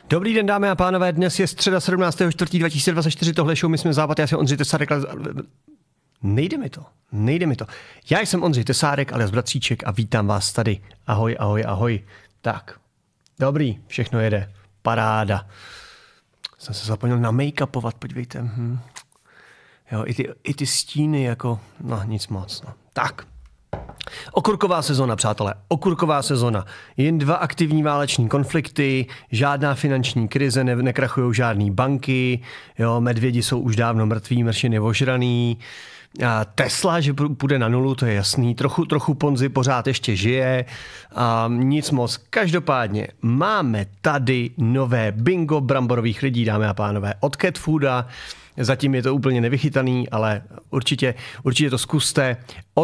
Dobrý den, dámy a pánové, dnes je středa 17.4.2024, tohle show, my jsme Západ, já jsem Ondřej Tesárek, nejde mi to. Já jsem Ondřej Tesárek, alias Bratříček a vítám vás tady. Ahoj, ahoj, ahoj. Tak, dobrý, všechno jede, paráda. Jsem se zapomněl na make-upovat, podívejte. Jo, i ty stíny jako, no nic moc, no. Tak. Okurková sezona, přátelé, okurková sezona. Jen 2 aktivní váleční konflikty, žádná finanční krize, nekrachujou žádný banky, jo, medvědi jsou už dávno mrtví, mršin je ožraný. A Tesla, že půjde na nulu, to je jasný, trochu Ponzi pořád ještě žije, a nic moc. Každopádně máme tady nové bingo bramborových lidí, dámy a pánové, od Cat Fooda. Zatím je to úplně nevychytaný, ale určitě to zkuste.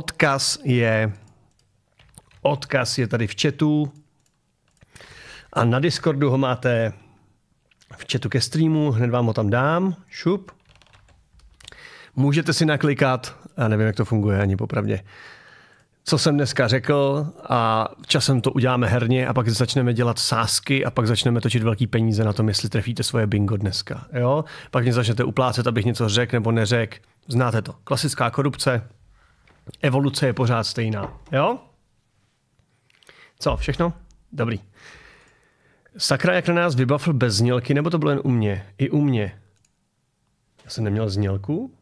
Odkaz je tady v chatu a na Discordu ho máte v chatu ke streamu, hned vám ho tam dám. Šup. Můžete si naklikat, já nevím, jak to funguje ani popravdě, co jsem dneska řekl a časem to uděláme herně a pak začneme dělat sázky a pak začneme točit velký peníze na tom, jestli trefíte svoje bingo dneska. Jo? Pak mě začnete uplácet, abych něco řekl nebo neřekl. Znáte to. Klasická korupce. Evoluce je pořád stejná. Jo? Co, všechno? Dobrý. Sakra, jak na nás vybavil bez znělky, nebo to bylo jen u mě? I u mě. Já jsem neměl znělku?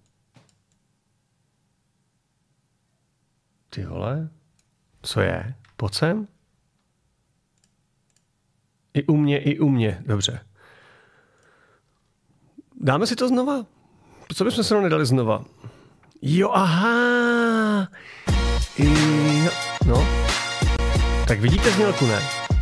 Ty vole, co je? Pojď sem? I u mě, dobře. Dáme si to znova? Co bychom se nedali znova? Jo, aha! No. Tak vidíte znělku, ne?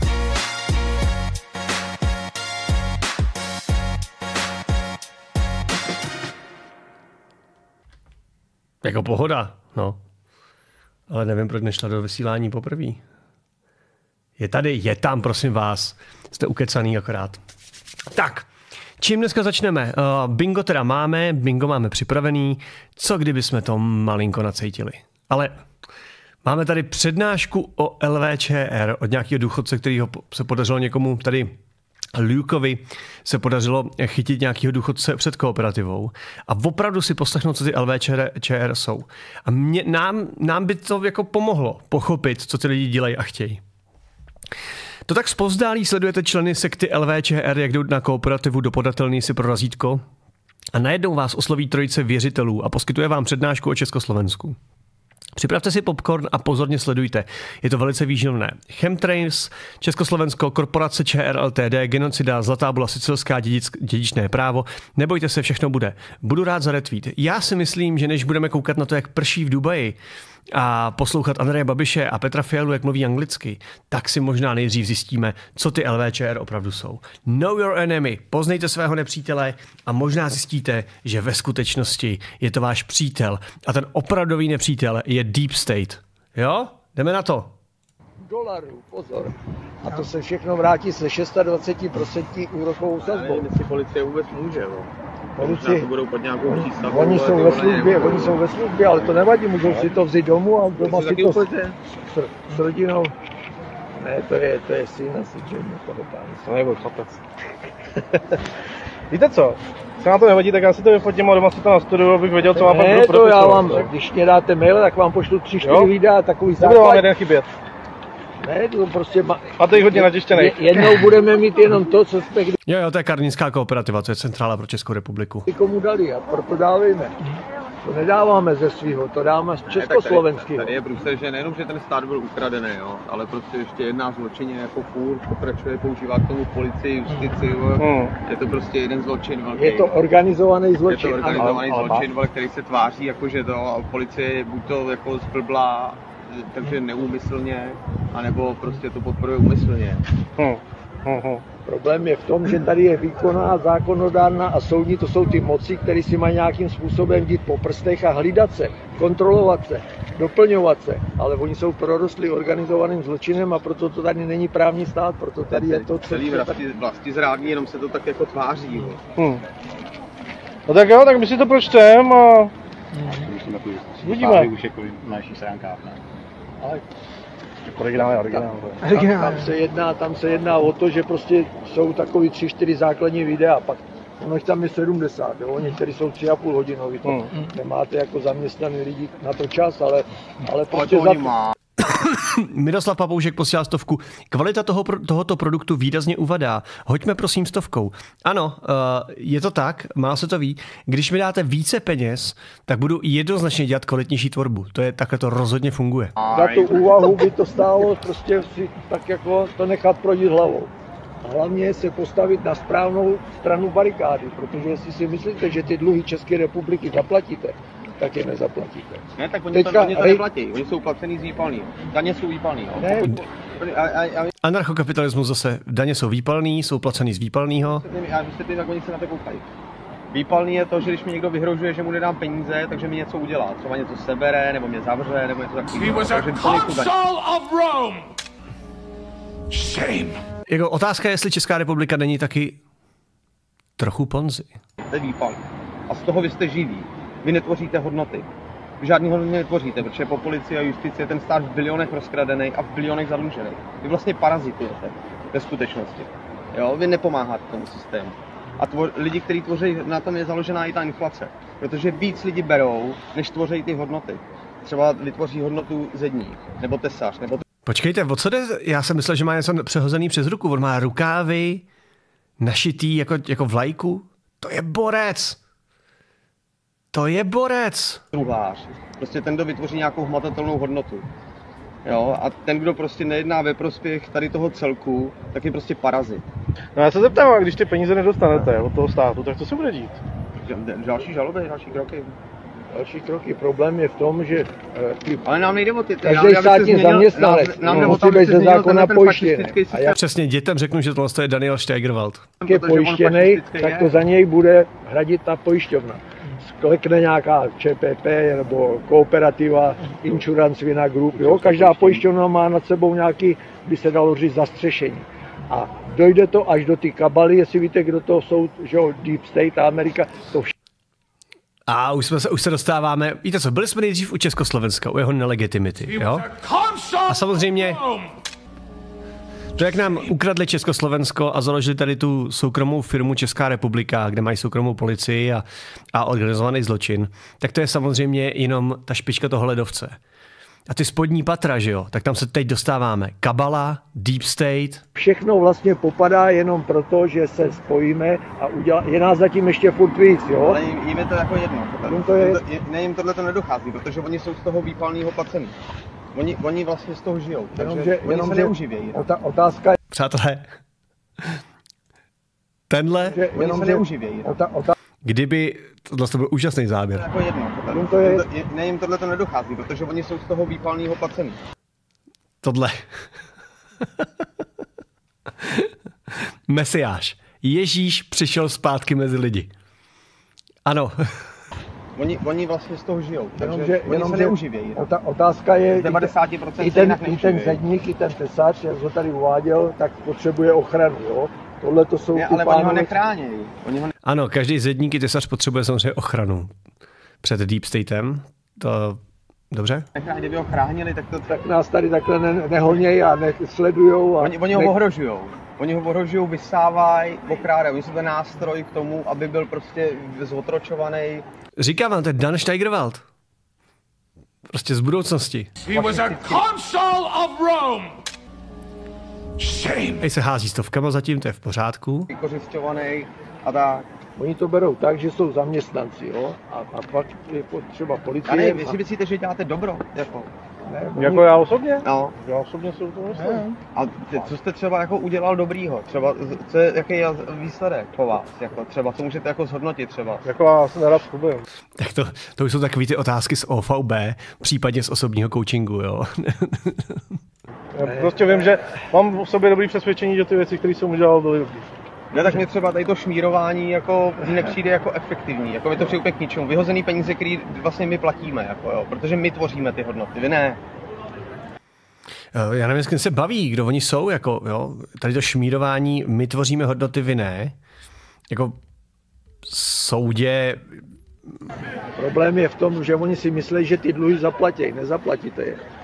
Jako pohoda, no. Ale nevím, proč nešla do vysílání poprvé. Je tady, je tam, prosím vás. Jste ukecaný akorát. Tak, čím dneska začneme? Bingo teda máme, bingo máme připravený. Co kdyby jsme to malinko nacejtili? Ale máme tady přednášku o LVČR od nějakého důchodce, kterýho se podařilo někomu tady Lukeovi se podařilo chytit nějakého důchodce před kooperativou a opravdu si poslechnout, co ty LVČR jsou. A nám by to jako pomohlo pochopit, co ty lidi dělají a chtějí. To tak zpovzdálí sledujete členy sekty LVČR, jak jdou na kooperativu do podatelny si pro razítko a najednou vás osloví trojice věřitelů a poskytuje vám přednášku o Československu. Připravte si popcorn a pozorně sledujte. Je to velice výživné. Chemtrails, Československo, korporace ČR Ltd, genocida, Zlatá bula, sicilská dědičné právo. Nebojte se, všechno bude. Budu rád za retweet. Já si myslím, že než budeme koukat na to, jak prší v Dubaji a poslouchat Andreje Babiše a Petra Fialu, jak mluví anglicky, tak si možná nejdřív zjistíme, co ty LVČR opravdu jsou. Know your enemy. Poznejte svého nepřítele a možná zjistíte, že ve skutečnosti je to váš přítel a ten opravdový nepřítel je Deep State. Jo? Jdeme na to. Dolarů, pozor. A to se všechno vrátí se 26% úrokovou sazbou. Nevím, jestli policie vůbec může, jo. Policie, to budou pod nějakou přístavou. oni jsou ve službě, ale to nevadí, můžou si to vzít domů a doma si to s rodinou. Ne, to je syn asi, že toho pána. To nebudu chlapec. Víte co? Se na to nevadí, tak já si to vyfotím a doma si to nastuduju, abych věděl, co mám pak budu to já vám, když mě dáte mail, tak vám pošlu 3-4 videa, takový základ. Nebude vám jeden chybět. Ne, to prostě a to jich hodně natěštěnej. Jednou budeme mít jenom to, co jsme Jo, to je Karlínská kooperativa, to je centrála pro Českou republiku. komu dali a proto dávejme. To nedáváme ze svého, to dáme z československého. Tady je průser, že nejenom, že ten stát byl ukradený, jo, ale prostě ještě jedná zločině jako furt, pokračuje, používá k tomu policii, justici, je to prostě jeden zločin velký. Je to organizovaný zločin. Je to organizovaný zločin, který se tváří, jako, že to policie buď to jako zblblá, takže neúmyslně, anebo prostě to podporuje úmyslně. Problém je v tom, že tady je výkonná, zákonodárná a soudní, to jsou ty moci, které si mají nějakým způsobem jít po prstech a hlídat se, kontrolovat se, doplňovat se, ale oni jsou prorostli organizovaným zločinem a proto to tady není právní stát, proto tady je to celý vlasti zrádní, jenom se to tak jako tváří. No tak jo, tak my si to pročtem a uvidíme. Už jako na našich stránkách, ne? Ale Originál. Tam se jedná o to, že prostě jsou takový 3-4 základní videa, pak ono tam je 70, jo? Některý jsou 3,5 hodinový, to nemáte jako zaměstnaný lidi na to čas, ale prostě za to. Miroslav Papoušek posílá 100. Kvalita tohoto produktu výrazně uvadá. Hoďme prosím 100. Ano, je to tak, málo se to ví. Když mi dáte více peněz, tak budu jednoznačně dělat kvalitnější tvorbu. Takhle to rozhodně funguje. Za tu úvahu by to stálo prostě si tak jako to nechat projít hlavou. A hlavně se postavit na správnou stranu barikády, protože jestli si myslíte, že ty dluhy České republiky zaplatíte, tak je nezaplatíte. Ne, tak oni to neplatí, oni jsou placený z výpalného. Daně jsou výpalný. Anarchokapitalismus zase, daně jsou výpalný, jsou placený z výpalného. Já vysvětlím, jak oni se na to koukají. Výpalný je to, že když mi někdo vyhrožuje, že mu nedám peníze, takže mi něco udělá. Třeba něco sebere, nebo mě zavře, nebo něco takového. Jako otázka je, jestli Česká republika není taky trochu Ponzi. To je výpalný. A z toho vy jste živí. Vy netvoříte hodnoty. Vy žádný hodnoty netvoříte, protože po policii a justici je ten stát v bilionech rozkradený a v bilionech zadlužený. Vy vlastně parazitujete ve skutečnosti. Jo? Vy nepomáháte tomu systému. A lidi, kteří tvoří, na tom je založená i ta inflace. Protože víc lidi berou, než tvoří ty hodnoty. Třeba vytvoří hodnotu zedník, nebo tesař, nebo... Počkejte, o co jde? Já jsem myslel, že má něco přehozený přes ruku. On má rukávy našitý jako vlajku. To je borec! To je borec! Truhlář. Prostě ten, kdo vytvoří nějakou hmatatelnou hodnotu. Jo? A ten, kdo prostě nejedná ve prospěch tady toho celku, tak je prostě parazit. No já se zeptám, a když ty peníze nedostanete od toho státu, tak co se bude dít? Další žaloby, další kroky. Další kroky. Problém je v tom, že ale nám nejde o ty. Každý státní zaměstnanec musí být ze zákona pojištěný. A já přesně dětem řeknu, že tohle je Daniel Steigerwald. Je pojištěný, tak to za něj bude hradit ta pojišťovna. Sklekne nějaká ČPP nebo Kooperativa, Insurance Vina Group. Jo? Každá pojišťovna má nad sebou nějaký, by se dalo říct, zastřešení. A dojde to až do ty kabaly, jestli víte, kdo to jsou, že Deep State a Amerika, to a už se dostáváme, víte co, byli jsme nejdřív u Československa, u jeho nelegitimity, jo? A samozřejmě, to jak nám ukradli Československo a založili tady tu soukromou firmu Česká republika, kde mají soukromou policii a organizovaný zločin, tak to je samozřejmě jenom ta špička toho ledovce. A ty spodní patra, že jo, tak tam se teď dostáváme. Kabala, Deep State. Všechno vlastně popadá jenom proto, že se spojíme a je nás zatím ještě furt víc, jo? Ale jim je to jako jedno. Ne, jim tohle to nedochází, protože oni jsou z toho výpalného placení. Oni vlastně z toho žijou, takže oni se neuživějí. Otázka je... Přátelé, oni se neuživějí. Kdyby, tohle to byl úžasný záběr. Jako jedno. Ne, jim tohle to nedochází, protože oni jsou z toho výpalného placení. Tohle. Mesiáš. Ježíš přišel zpátky mezi lidi. Ano. Oni vlastně z toho žijou, takže oni se neuživějí. Otázka je, 90% i ten zedník, i ten tesař, jak ho tady uváděl, tak potřebuje ochranu, jo? Tohle to jsou ale oni ho nechrání. Ano, každý zedník i tesař potřebuje samozřejmě ochranu před Deep Statem. To dobře? Kdyby ho chránili, tak nás tady takhle nehonějí a nesledujou. Oni ho ohrožujou. Oni ho ohrožují, vysávají, okrádají. Oni jsou ten nástroj k tomu, aby byl prostě zotročovaný. Říkám vám, to je Dan Steigerwald. Prostě z budoucnosti. He was a consul of Rome. Shame. Ej se hází stovkama zatím, to je v pořádku. Vykořisťovaný a tak. Oni to berou tak, že jsou zaměstnanci, jo? A pak je potřeba policie. A ne, vy si myslíte, že děláte dobro, jako? Ne, jako já osobně? No. Já osobně jsem to myslím. A co jste třeba jako udělal dobrýho? Třeba, jaký je výsledek po vás? Jako, třeba, co můžete jako zhodnotit třeba? Jako já se nerad chlubím. Tak to už jsou takové ty otázky z OVB, případně z osobního coachingu, jo? Já prostě vím, že mám v sobě dobrý přesvědčení, že ty věci, které jsem udělal, byly dobrý. Ne, tak mě třeba tady to šmírování jako nepřijde jako efektivní, jako mi to přijde úplně k ničemu. Vyhozený peníze, které vlastně my platíme, jako jo, protože my tvoříme ty hodnoty, vy ne. Já nevím, s kým se baví, kdo oni jsou, jako jo, tady to šmírování, my tvoříme hodnoty, vy ne. Jako soudě... Problém je v tom, že oni si myslí, že ty dluhy zaplatí, nezaplatíte je.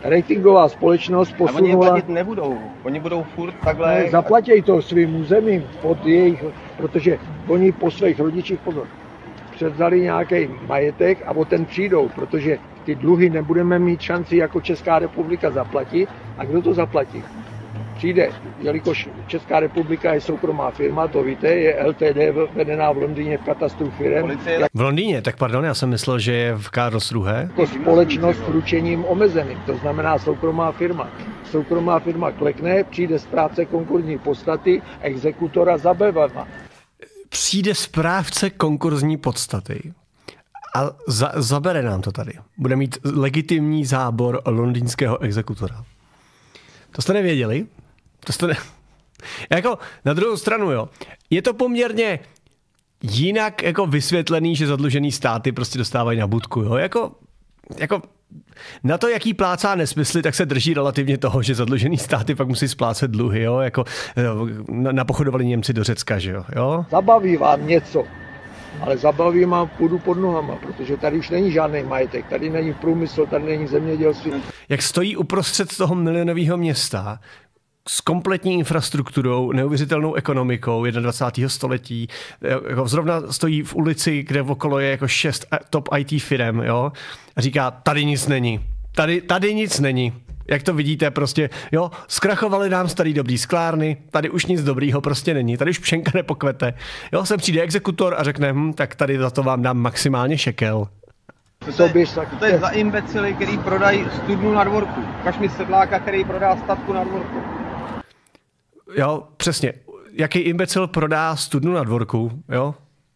ratingová společnost A oni je posunula... platit nebudou, oni budou furt takhle... Ne, zaplatěj to svým územím, pod jejich, protože oni po svých rodičích pozor, převzali nějaký majetek a o ten přijdou, protože ty dluhy nebudeme mít šanci jako Česká republika zaplatit. A kdo to zaplatí? Přijde, jelikož Česká republika je soukromá firma, to víte, je LTD vedená v Londýně v katastru firem. V Londýně, tak pardon, já jsem myslel, že je v Karlsruhe. Jako společnost s ručením omezeným, to znamená soukromá firma. Soukromá firma klekne, přijde správce konkurzní podstaty, exekutora zabavena. Přijde správce konkurzní podstaty a zabere nám to tady. Bude mít legitimní zábor londýnského exekutora. To jste nevěděli? To jste Jako na druhou stranu, jo. Je to poměrně jinak jako vysvětlený, že zadlužený státy prostě dostávají na budku, jo. Jako na to, jaký plácá nesmysly, tak se drží relativně toho, že zadlužený státy pak musí splácet dluhy, jo. Jako napochodovali Němci do Řecka, že jo. Zabaví vám něco, ale zabaví vám půdu pod nohama, protože tady už není žádný majetek, tady není průmysl, tady není zemědělství. Jak stojí uprostřed toho milionového města s kompletní infrastrukturou, neuvěřitelnou ekonomikou 21. století, jako zrovna stojí v ulici, kde okolo je jako 6 top IT firem, jo, a říká, tady nic není, tady nic není. Jak to vidíte, prostě, jo, zkrachovaly nám starý dobrý sklárny, tady už nic dobrýho prostě není, tady už pšenka nepokvete. Jo, sem přijde exekutor a řekne, tak tady za to vám dám maximálně šekel. To je za imbecily, který prodají studnu na dvorku. Ukaž mi sedláka, který prodá statku na dvorku. Jo, přesně. Jaký imbecil prodá studnu na dvorku, jo?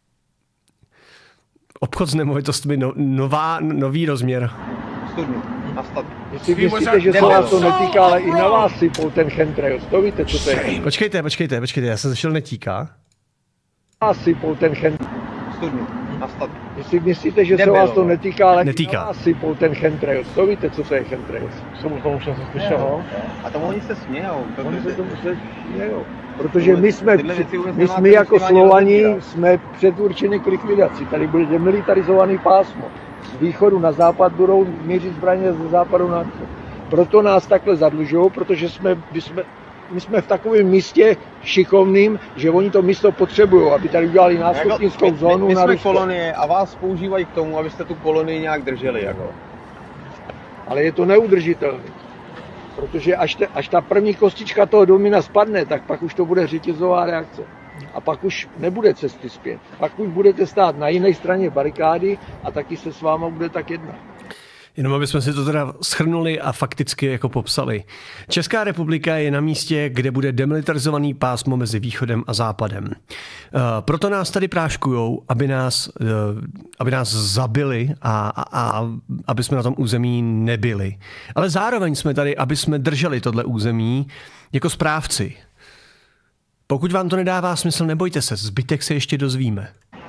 Obchod s nemovitostmi, nový rozměr. Studnu na statku. Jestli myslíte, že se vás to netýká, ale i na vás sypou ten chemtrails. To víte, co to je? Počkejte, já jsem zašel netýká. Vás sypou ten chemtrails. Studnu na statku. Jestli myslíte, že se vás to netýká, ale netýká. I na vás sypou ten chemtrails. To víte, co to je chemtrails? Tomu jsem se slyšel. A tomu oni se smějou. Oni se tomu smějou. Protože my jsme jako Slovaní jsme předurčeni k likvidaci. Tady bude demilitarizovaný pásmo. Z východu na západ budou mířit zbraně ze západu na východ. Proto nás takhle zadlužují, protože my jsme v takovém místě šikovným, že oni to místo potřebují, aby tady udělali nástupnickou zónu. My jsme kolonie a vás používají k tomu, abyste tu kolonii nějak drželi. Jako. Ale je to neudržitelné. Protože až ta první kostička toho domina spadne, tak pak už to bude řetězová reakce. A pak už nebude cesty zpět. Pak už budete stát na jiné straně barikády a taky se s váma bude tak jednat. Jenom abychom si to teda shrnuli a fakticky jako popsali. Česká republika je na místě, kde bude demilitarizovaný pásmo mezi východem a západem. Proto nás tady práškujou, aby nás zabili a aby jsme na tom území nebyli. Ale zároveň jsme tady, aby jsme drželi tohle území jako správci. Pokud vám to nedává smysl, nebojte se, zbytek se ještě dozvíme.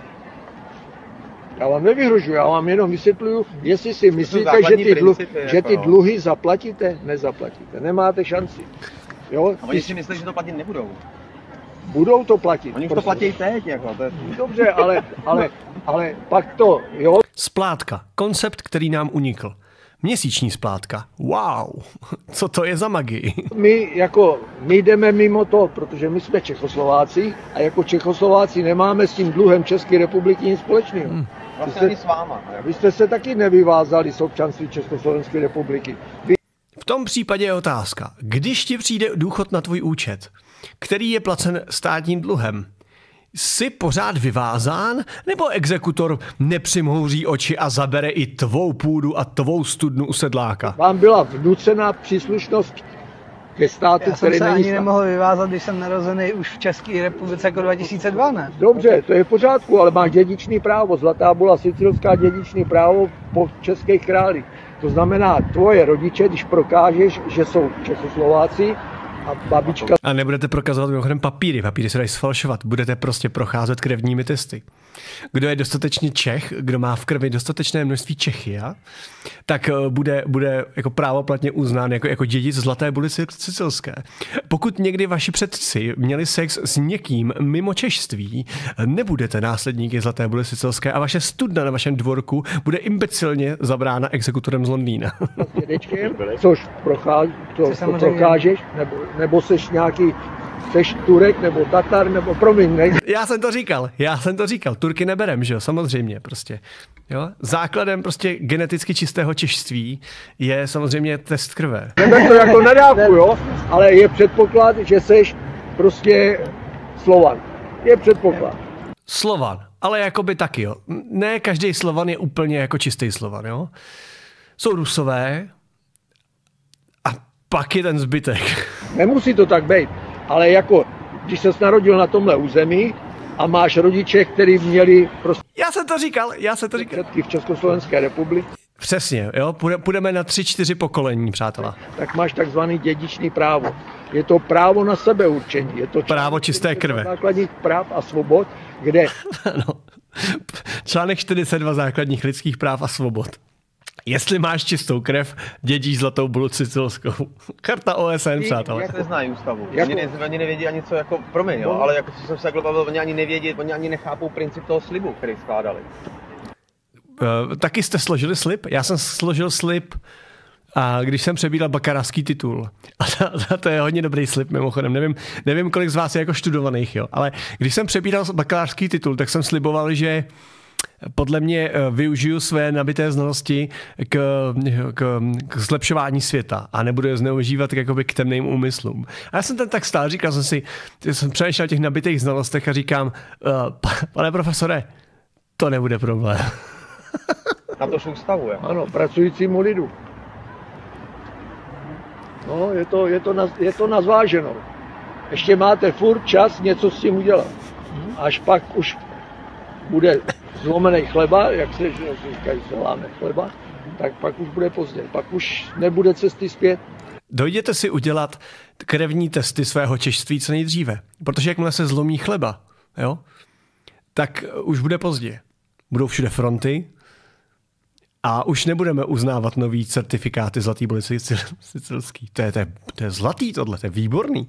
Já vám nevyhrožuji, já vám jenom vysvětluju, jestli si myslíte, že ty dluhy zaplatíte, nezaplatíte. Nemáte šanci. Jo? A oni si myslí, že to platit nebudou. Budou to platit. Oni už to platí teď. Jako, to je... Dobře, ale pak to, jo. Splátka. Koncept, který nám unikl. Měsíční splátka. Wow, co to je za magii? My jdeme mimo to, protože my jsme Čechoslováci a jako Čechoslováci nemáme s tím dluhem České republiky nic společného. Vlastně ani s váma. Vy jste se taky nevyvázali z občanství Československé republiky. V tom případě je otázka, když ti přijde důchod na tvůj účet, který je placen státním dluhem, jsi pořád vyvázán, nebo exekutor nepřimhouří oči a zabere i tvou půdu a tvou studnu u sedláka? Vám byla vnucena příslušnost ke státu, který není stát. Já jsem se ani nemohl vyvázat, když jsem narozený už v České republice jako 2002, ne? Dobře, to je v pořádku, ale máš dědičný právo. Zlatá bula sicilská dědičný právo po českých králích. To znamená, tvoje rodiče, když prokážeš, že jsou Čechoslováci, A babička... A nebudete prokazovat mimochodem papíry. Papíry se dají sfalšovat. Budete prostě procházet krevními testy. Kdo je dostatečně Čech, kdo má v krvi dostatečné množství Čechia, tak bude jako právoplatně uznán jako dědic Zlaté buly sicilské. Pokud někdy vaši předci měli sex s někým mimo češství, nebudete následníky Zlaté buly sicilské a vaše studna na vašem dvorku bude imbecilně zabrána exekutorem z Londýna. Dědečkem, což prokážeš, nebo seš nějaký, seš Turek, nebo Tatar, nebo promiň, ne? Já jsem to říkal, Turky neberem, že jo, samozřejmě prostě. Jo? Základem prostě geneticky čistého češství je samozřejmě test krve. Neber to jako nadávku, jo, ale je předpoklad, že seš prostě Slovan. Je předpoklad. Slovan, ale jakoby taky, jo. Ne každý Slovan je úplně jako čistý Slovan, jo. Jsou Rusové a pak je ten zbytek. Nemusí to tak být, ale jako, když ses narodil na tomhle území a máš rodiče, kteří měli prostě Já jsem to říkal. předky v Československé republice, Přesně, jo, půjdeme na 3-4 pokolení, přátelé. tak máš takzvaný dědičný právo. Je to právo na sebeurčení. Je to Právo čisté krve. základních práv a svobod, kde No. Článek 42 základních lidských práv a svobod. Jestli máš čistou krev, dědíš Zlatou bulu sicilskou. Charta OSN, přátelé. Jak neznají ústavu. Jako- Oni nevědí ani co, jako, promiň, jo, ale jako co jsem se takhle bavil, oni ani nevědí, oni ani nechápou princip toho slibu, který skládali. Taky jste složili slib? Já jsem složil slib, a když jsem přebíral bakalářský titul. A to je hodně dobrý slib, mimochodem. Nevím, kolik z vás je jako študovaných, jo. Ale když jsem přebíral bakalářský titul, tak jsem sliboval, že podle mě využiju své nabité znalosti k zlepšování světa a nebudu je zneužívat jakoby k temným úmyslům. A já jsem tam tak stál, říkal jsem si, jsem přemýšlel o těch nabitých znalostech a říkám, pane profesore, to nebude problém. Na to ústavu, jo. ano, pracujícímu lidu. No, je to na zváženou. Ještě máte furt čas něco s tím udělat. Až pak už bude zlomený chleba, jak se říkají, se láme chleba, tak pak už bude pozdě. Pak už nebude cesty zpět. Dojděte si udělat krevní testy svého češství co nejdříve. Protože jakmile se zlomí chleba, jo, tak už bude pozdě. Budou všude fronty a už nebudeme uznávat nový certifikáty Zlatý buly sicilský. To je zlatý tohle, to je výborný.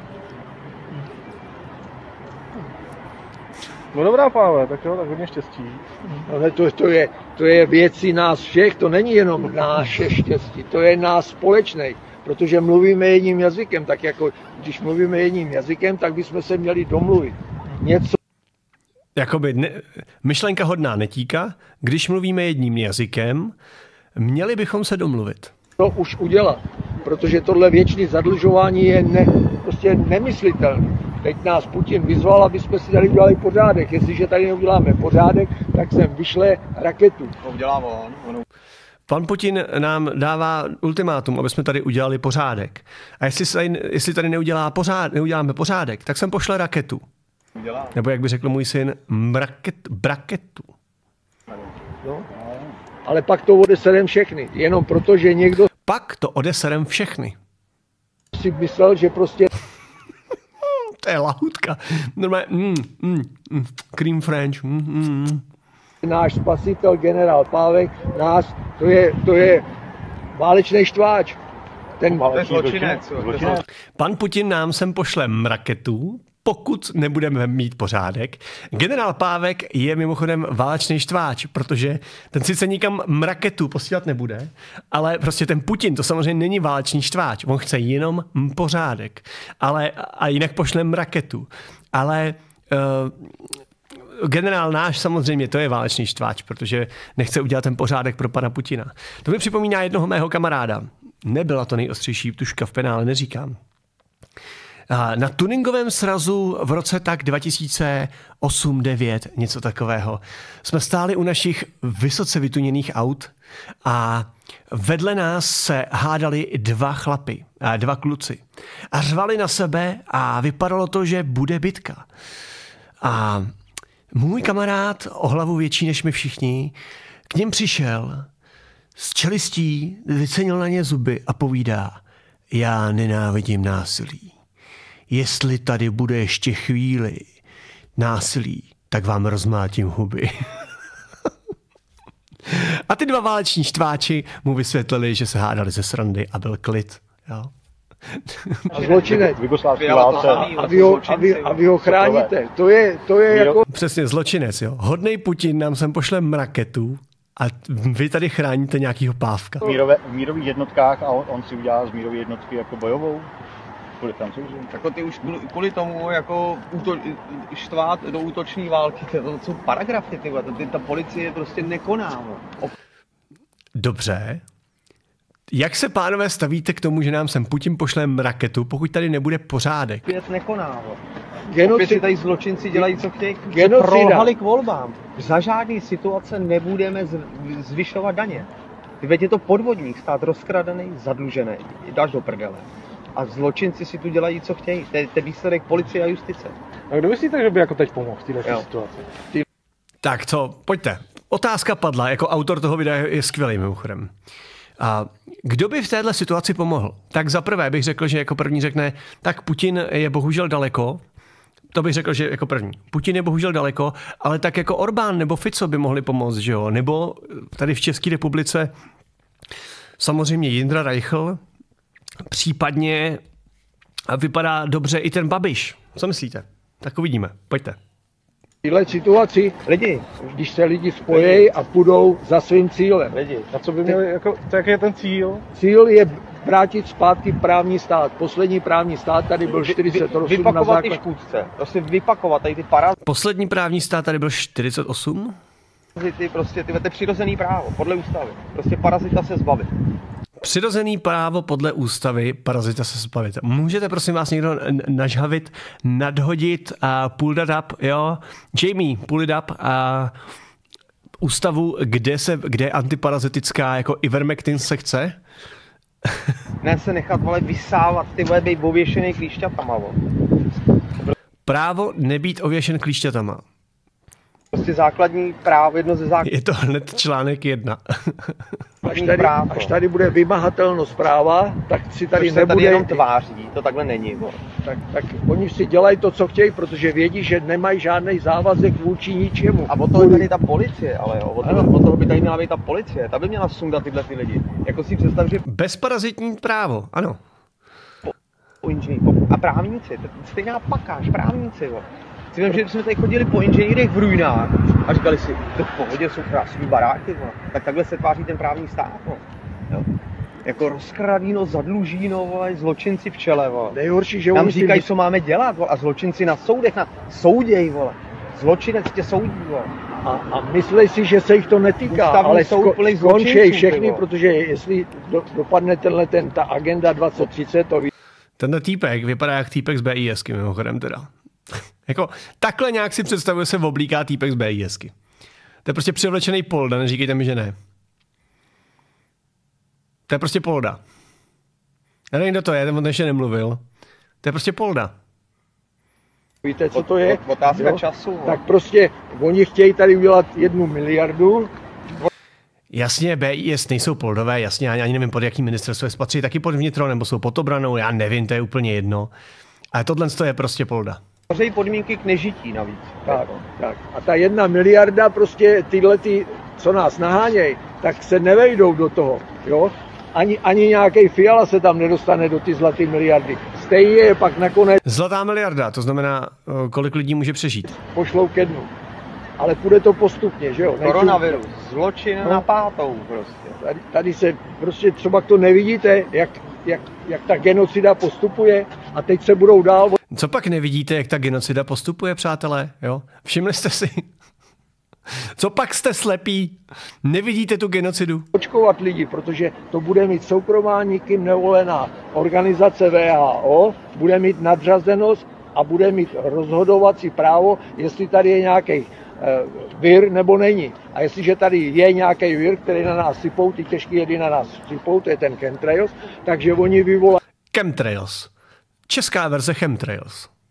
No dobrá, pánové, tak jo, tak hodně štěstí. Ale to je věcí nás všech, to není jenom naše štěstí, to je nás společný, protože mluvíme jedním jazykem, tak jako když mluvíme jedním jazykem, tak bychom se měli domluvit. Něco Jakoby myšlenka hodná netíka, když mluvíme jedním jazykem, měli bychom se domluvit. to už udělat, protože tohle věčné zadlužování je prostě nemyslitelné. Teď nás Putin vyzval, aby jsme si tady udělali pořádek. Jestliže tady neuděláme pořádek, tak sem vyšle raketu. To udělá on. Pan Putin nám dává ultimátum, aby jsme tady udělali pořádek. A jestli tady neuděláme pořádek, tak sem pošle raketu. Udělá. Nebo jak by řekl můj syn, braketu. No. Ale pak to odeserem všechny. Jenom proto, že někdo Pak to odeserem všechny. si myslel, že prostě To je lahutka. Normálně, cream French. náš spasitel, generál Pávek, to je válečný štváč. Ten To je zločinec. Pan Putin nám sem pošle raketu, pokud nebudeme mít pořádek. Generál Pávek je mimochodem válečný štváč, protože ten sice nikam raketu posílat nebude, ale prostě ten Putin, to samozřejmě není válečný štváč. On chce jenom pořádek. A jinak pošlem raketu. Ale generál náš samozřejmě, to je válečný štváč, protože nechce udělat ten pořádek pro pana Putina. To mi připomíná jednoho mého kamaráda. Nebyla to nejostřejší tuška v penále, neříkám. Na tuningovém srazu v roce tak 2008-2009, něco takového, jsme stáli u našich vysoce vytuněných aut a vedle nás se hádali dva kluci. A řvali na sebe a vypadalo to, že bude bitka. A můj kamarád, o hlavu větší než my všichni, k něm přišel, z čelistí vycenil na ně zuby a povídá: já nenávidím násilí. Jestli tady bude ještě chvíli násilí, tak vám rozmlátím huby. A ty dva váleční štváči mu vysvětlili, že se hádali ze srandy a byl klid. Jo? A zločinec. A vy ho chráníte. To je jako... Přesně, zločinec. Jo? Hodnej Putin nám sem pošle mraketu a vy tady chráníte nějakýho pávka. V mírových jednotkách a on si udělá z mírové jednotky jako bojovou. Kvůli Francouzům. Jako ty už kvůli tomu jako štvát do útoční války, to jsou paragrafy, ta policie prostě nekoná. Dobře. Jak se, pánové, stavíte k tomu, že nám sem Putin pošle raketu, pokud tady nebubude pořádek? Opět nekoná. Opět si tady zločinci dělají, co chtějí. Prolhali k volbám. Za žádný situace nebudeme zvyšovat daně. Teď je to podvodník, stát rozkradený, zadlužený. Dáš do prdele. A zločinci si tu dělají, co chtějí. To je výsledek policie a justice. A kdo myslíte, že by jako teď pomohl v této situaci? Tak co, pojďte. Otázka padla, jako autor toho videa je skvělý mimochodem. A kdo by v téhle situaci pomohl? Tak za prvé bych řekl, že jako první řekne, tak Putin je bohužel daleko. To bych řekl, že jako první. Putin je bohužel daleko, ale tak jako Orbán nebo Fico by mohli pomoct, že jo? Nebo tady v České republice samozřejmě Jindra Reichl, případně vypadá dobře i ten Babiš. Co myslíte? Tak uvidíme. Pojďte. V téhle situaci, když se lidi spojí a půjdou za svým cílem. A co by měli, jako, jak je ten cíl? Cíl je vrátit zpátky právní stát. Poslední právní stát tady byl 48 vypakovat na základě. ty škůdce. Prostě vypakovat tady ty parazity. Poslední právní stát tady byl 48? Prostě ty přirozený právo, podle ústavy. Prostě parazita se zbavit. Přirozený právo podle ústavy, parazita se zbavit. Můžete prosím vás někdo nažhavit, nadhodit a pull that up, jo? Jamie, pull it up a ústavu, kde je antiparazitická jako Ivermectin sekce? Ne se nechat, vole, vysávat, ty vole, bej ověšený klíšťatama, vole. Právo nebýt ověšen klíšťatama. Prostě základní právo, jedno ze základních. Je to hned článek 1. Až tady bude vymahatelnost práva, tak si tady nebude... Tady jenom tváří, to takhle není. Tak oni si dělají to, co chtějí, protože vědí, že nemají žádný závazek vůči ničemu. A o toho je tady ta policie, ale jo, o toho by tady měla být ta policie, ta by měla sundat tyhle ty lidi. Jako si představ, že... Bezparazitní právo, ano. A právníci, stejná pakáž, právníci, jo. Si vím, že jsme tady chodili po inženýrech v ruinách a říkali si, to v pohodě jsou krásný baráky, no. Tak takhle se tváří ten právní stát. No. Jo. Jako rozkradíno, zadlužíno, vole, zločinci v čele. Vole. Nejhorší, že nám říkají, co máme dělat, vole, a zločinci na soudech, na souděj, vole. Zločinec tě soudí. Vole. A myslej si, že se jich to netýká, ale skončí všechny, protože jestli dopadne ta agenda 2030, to tenhle týpek vypadá jak týpek z BISky, mimochodem teda. Jako, takhle nějak si představuje se oblíká týpek z BISky. To je prostě přivlečený polda, neříkejte mi, že ne. To je prostě polda. Já nevím, kdo to je, ten ještě nemluvil. To je prostě polda. Víte, co to je? Otázka času. Tak prostě oni chtějí tady udělat 1 miliardu. Jasně, BIS nejsou poldové, jasně, ani nevím, pod jakým ministerstvo patří, taky pod vnitro, nebo jsou pod obranou, já nevím, to je úplně jedno. Ale tohle je prostě polda. Tvoří podmínky k nežití navíc. Tak. A ta 1 miliarda prostě tyhle, co nás nahánějí, tak se nevejdou do toho, jo? Ani nějaký Fiala se tam nedostane do ty zlaté miliardy. Stejně je pak nakonec... Zlatá miliarda, to znamená, kolik lidí může přežít? Pošlou ke dnu. Ale půjde to postupně, že jo? Koronavirus, zločin na pátou prostě. Tady se prostě třeba to nevidíte, jak ta genocida postupuje a teď se budou dál... Co pak nevidíte, jak ta genocida postupuje, přátelé? Jo? Všimli jste si? Co pak jste slepí? Nevidíte tu genocidu? Očkovat lidi, protože to bude mít soukromá, nikým nevolená organizace WHO, bude mít nadřazenost a bude mít rozhodovací právo, jestli tady je nějaký vir nebo není. A jestliže tady je nějaký vir, který na nás sypou, ty těžké jedy na nás sypou, to je ten chemtrails, takže oni vyvolají... Chemtrails. Česká verze chemtrails.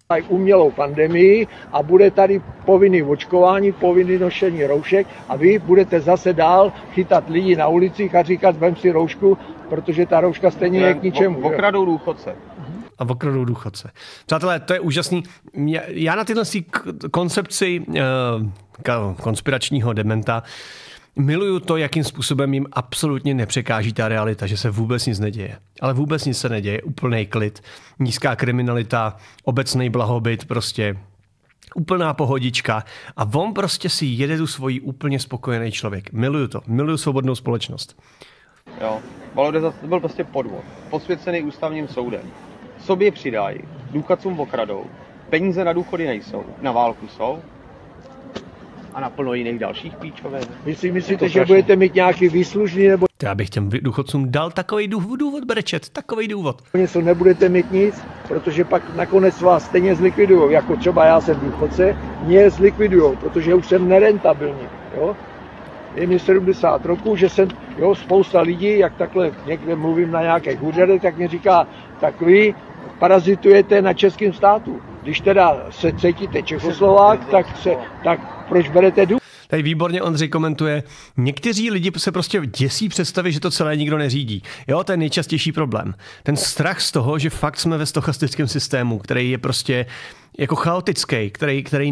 umělou pandemii a bude tady povinný očkování, povinný nošení roušek a vy budete zase dál chytat lidi na ulicích a říkat, vem si roušku, protože ta rouška stejně je k ničemu. Okradou důchodce. A okradou důchodce. Přátelé, to je úžasný. Já na tyhle koncepci konspiračního dementa miluju to, jakým způsobem jim absolutně nepřekáží ta realita, že se vůbec nic neděje. Ale vůbec nic se neděje, úplný klid, nízká kriminalita, obecný blahobyt, prostě úplná pohodička a on prostě si jede tu svoji úplně spokojený člověk. Miluju to, miluju svobodnou společnost. Jo, valorizace byl prostě podvod, posvěcený ústavním soudem. Sobě přidají, důchodcům okradou, peníze na důchody nejsou, na válku jsou a na plno jiných dalších píčovin. Vy si myslíte, že budete mít nějaký výslužný nebo Já bych těm důchodcům dal takový důvod, brečet, takový důvod. něco nebudete mít nic, protože pak nakonec vás stejně zlikvidujou, jako třeba já jsem důchodce, mě zlikvidujou, protože už jsem nerentabilní, jo. Je mi 70 roků, že jsem, jo, spousta lidí, jak takhle někde mluvím na nějakých úřadech, tak mě říká, tak vy parazitujete na českém státu. Když teda se cítíte Čechoslovák, tak proč berete důchod? Tady výborně Ondřej komentuje, někteří lidi se prostě děsí představy, že to celé nikdo neřídí. Jo, to je nejčastější problém. Ten strach z toho, že fakt jsme ve stochastickém systému, který je prostě jako chaotický, který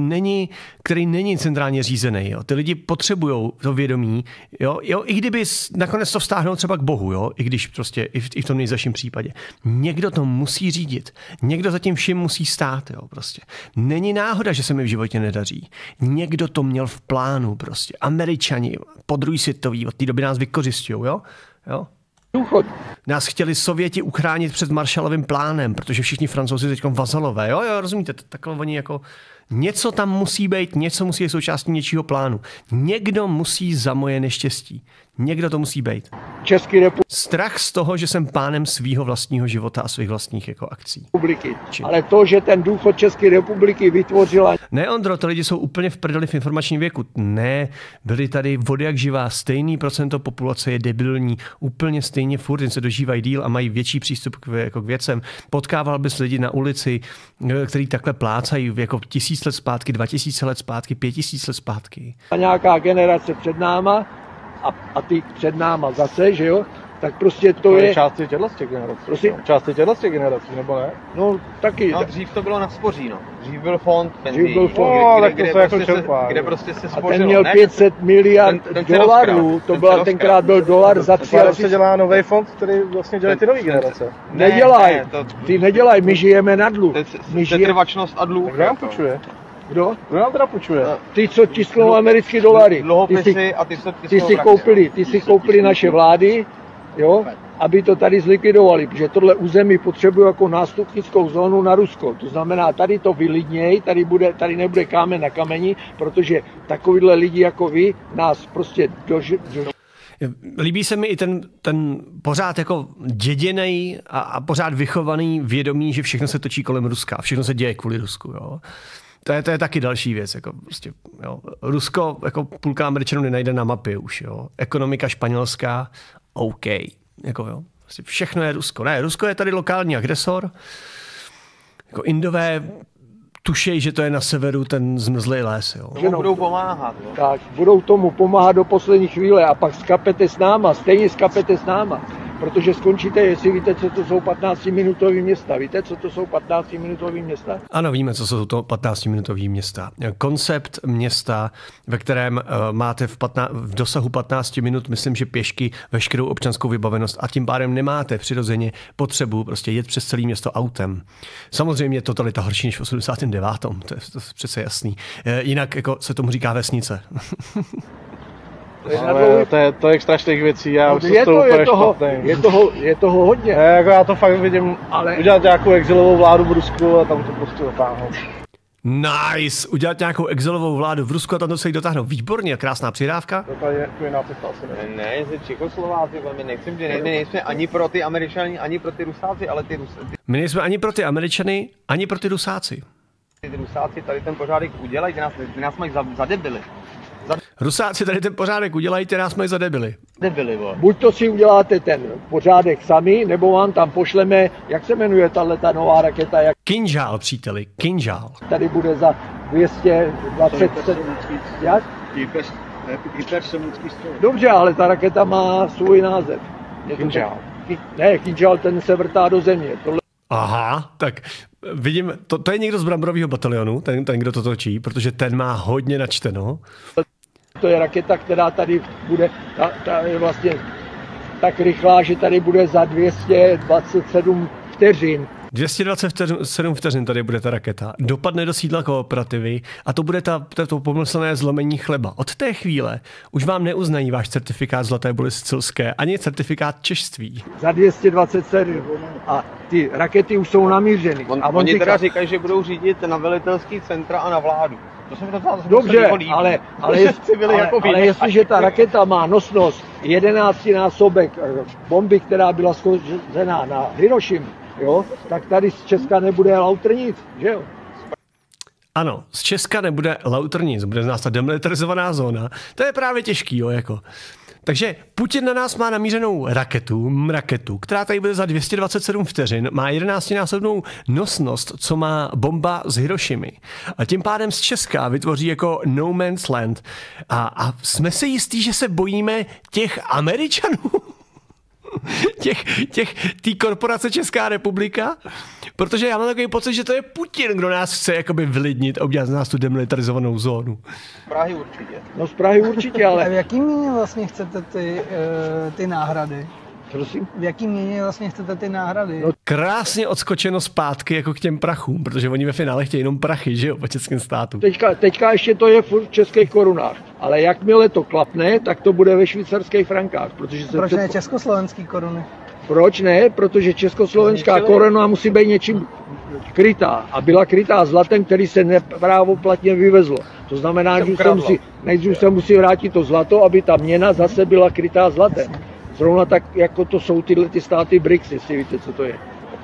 není centrálně řízený. Jo. Ty lidi potřebují to vědomí, jo, i kdyby nakonec to vztáhnou třeba k Bohu, jo, i když prostě i v tom nejzaším případě. Někdo to musí řídit, někdo za tím vším musí stát, jo, prostě. Není náhoda, že se mi v životě nedaří. Někdo to měl v plánu, prostě. Američani po druhé světové, od té doby nás vykořisťují, jo, jo. Důchod. Nás chtěli Sověti uchránit před Marshallovým plánem, protože všichni Francouzi teď vazalové. Jo, rozumíte, takhle oni jako něco tam musí být, něco musí být součástí něčího plánu. Někdo musí za moje neštěstí. Někdo to musí být. České Strach z toho, že jsem pánem svýho vlastního života a svých vlastních jako akcí. republiky. Ale to, že ten důchod České republiky vytvořila. Ne, Ondro, ty lidi jsou úplně v prdeli v informačním věku. Ne, byli tady vody jak živá, stejný procento populace je debilní, úplně stejně furt, jen se dožívají díl a mají větší přístup k věcem. Potkával bys lidi na ulici, kteří takhle plácají jako 1000 let zpátky, 2000 let zpátky, 5000 let zpátky. A nějaká generace před náma a ty před náma zase, že jo? Tak prostě to je... Část těch generací. Prosím? Část těch generací, nebo ne? No, taky. No, dřív to bylo na spoří, no. Dřív byl fond penzí, Dřív byl fond. kde prostě se A spořilo. ten měl 500 miliard dolarů, to byl tenkrát byl dolar za 3 Ale se dělá nový fond, který vlastně dělají ty nové generace. Nedělaj, ty nedělaj, my žijeme na dluh. Setrvačnost a dluh. Kdo nám půjčuje? Kdo? Kdo nám teda půjčuje? Ty, co tisknou americké dolary. Dluhopisy a ty, co ty si koupili naše vlády, jo, aby to tady zlikvidovali, protože tohle území potřebuje jako nástupnickou zónu na Rusko. To znamená, tady to vylidněj, tady nebude kámen na kameni, protože takovýhle lidi jako vy nás prostě Líbí se mi i ten pořád jako děděnej a pořád vychovaný vědomí, že všechno se točí kolem Ruska, všechno se děje kvůli Rusku, jo. To je taky další věc. Jako prostě, jo. Rusko, jako půlka Američanů nenajde na mapě už. Jo. Ekonomika španělská, OK. Jako, jo. Prostě všechno je Rusko. Ne, Rusko je tady lokální agresor. Jako Indové tušej, že to je na severu ten zmrzlý les. Jo. Budou pomáhat. Jo. Tak, budou tomu pomáhat do poslední chvíle a pak skapete s náma, stejně skapete s náma. Protože skončíte, jestli víte, co to jsou 15-minutové města. Víte, co to jsou 15-minutové města? Ano, víme, co jsou to 15-minutové města. Koncept města, ve kterém máte v dosahu 15 minut, myslím, že pěšky, veškerou občanskou vybavenost a tím pádem nemáte přirozeně potřebu prostě jet přes celé město autem. Samozřejmě je totalita horší než v 89. To je přece jasný. Jinak jako se tomu říká vesnice. Ale to je strašných věcí, já už je toho hodně. Jako já to fakt vidím, ale udělat nějakou exilovou vládu v Rusku a tam to prostě dotáhnout. Nice! Udělat nějakou exilovou vládu v Rusku a tam to se jí dotáhnout. Výborně, krásná přidávka. To je jiná cesta asi ne, že Čechoslováci, my nejsme ani pro ty Američany, ani pro ty Rusáci, ale ty Rusáci. My nejsme ani pro ty Američany, ani pro ty Rusáci. Ty Rusáci tady ten pořádek udělají, ty nás mají za debily. Rusáci tady ten pořádek udělají, ty nás mají za debily. Debily, vole. Buď to si uděláte ten pořádek sami, nebo vám tam pošleme, jak se jmenuje ta nová raketa, jak Kinžál, příteli, kinžál. tady bude za 227. Jak? Hypersonický stroj. Dobře, ale ta raketa má svůj název. Kinžál. Ne, kinžál, ten se vrtá do země. Tohle Aha, tak vidím, to je někdo z Bramborového batalionu, ten, kdo to točí, protože ten má hodně načteno. to je raketa, která tady bude, ta je vlastně tak rychlá, že tady bude za 227 vteřin. 227 vteřin tady bude ta raketa. Dopadne do sídla Kooperativy a to bude to pomyslné zlomení chleba. Od té chvíle už vám neuznají váš certifikát Zlaté Buly Sicilské ani certifikát češství. Za 227. A ty rakety už jsou namířeny. Oni teda říkají, že budou řídit na velitelský centra a na vládu. To se mi docela dobře, líbí. ale jako jestliže ta raketa má nosnost 11násobek bomby, která byla schozená na Hirošimu, jo, tak tady z Česka nebude lauter nic, že jo? Ano, z Česka nebude lauter nic, bude z nás ta demilitarizovaná zóna. To je právě těžký, jo, jako. Takže Putin na nás má namířenou raketu, která tady bude za 227 vteřin, má 11násobnou nosnost, co má bomba z Hirošimy. A tím pádem z Česka vytvoří jako no man's land. A jsme si jistí, že se bojíme těch Američanů? Té korporace Česká republika? Protože já mám takový pocit, že to je Putin, kdo nás chce jakoby vylidnit a udělat z nás tu demilitarizovanou zónu. Z Prahy určitě. No z Prahy určitě, ale... A v jakým měně vlastně chcete ty náhrady? Prosím? V jakým měně vlastně chcete ty náhrady? No, Krásně odskočeno zpátky jako k těm prachům, protože oni ve finále chtějí jenom prachy, že jo, po českém státu. Teďka ještě to je furt v českých korunách, ale jakmile to klapne, tak to bude ve švýcarských frankách, protože se... Proč ne československý koruny? Proč ne? Protože československá koruna musí být něčím krytá a byla krytá zlatem, který se neprávoplatně vyvezlo. To znamená, že nejdřív se musí vrátit to zlato, aby ta měna zase byla krytá zlatem. Zrovna tak, jako to jsou tyhle ty státy BRICS, jestli víte, co to je.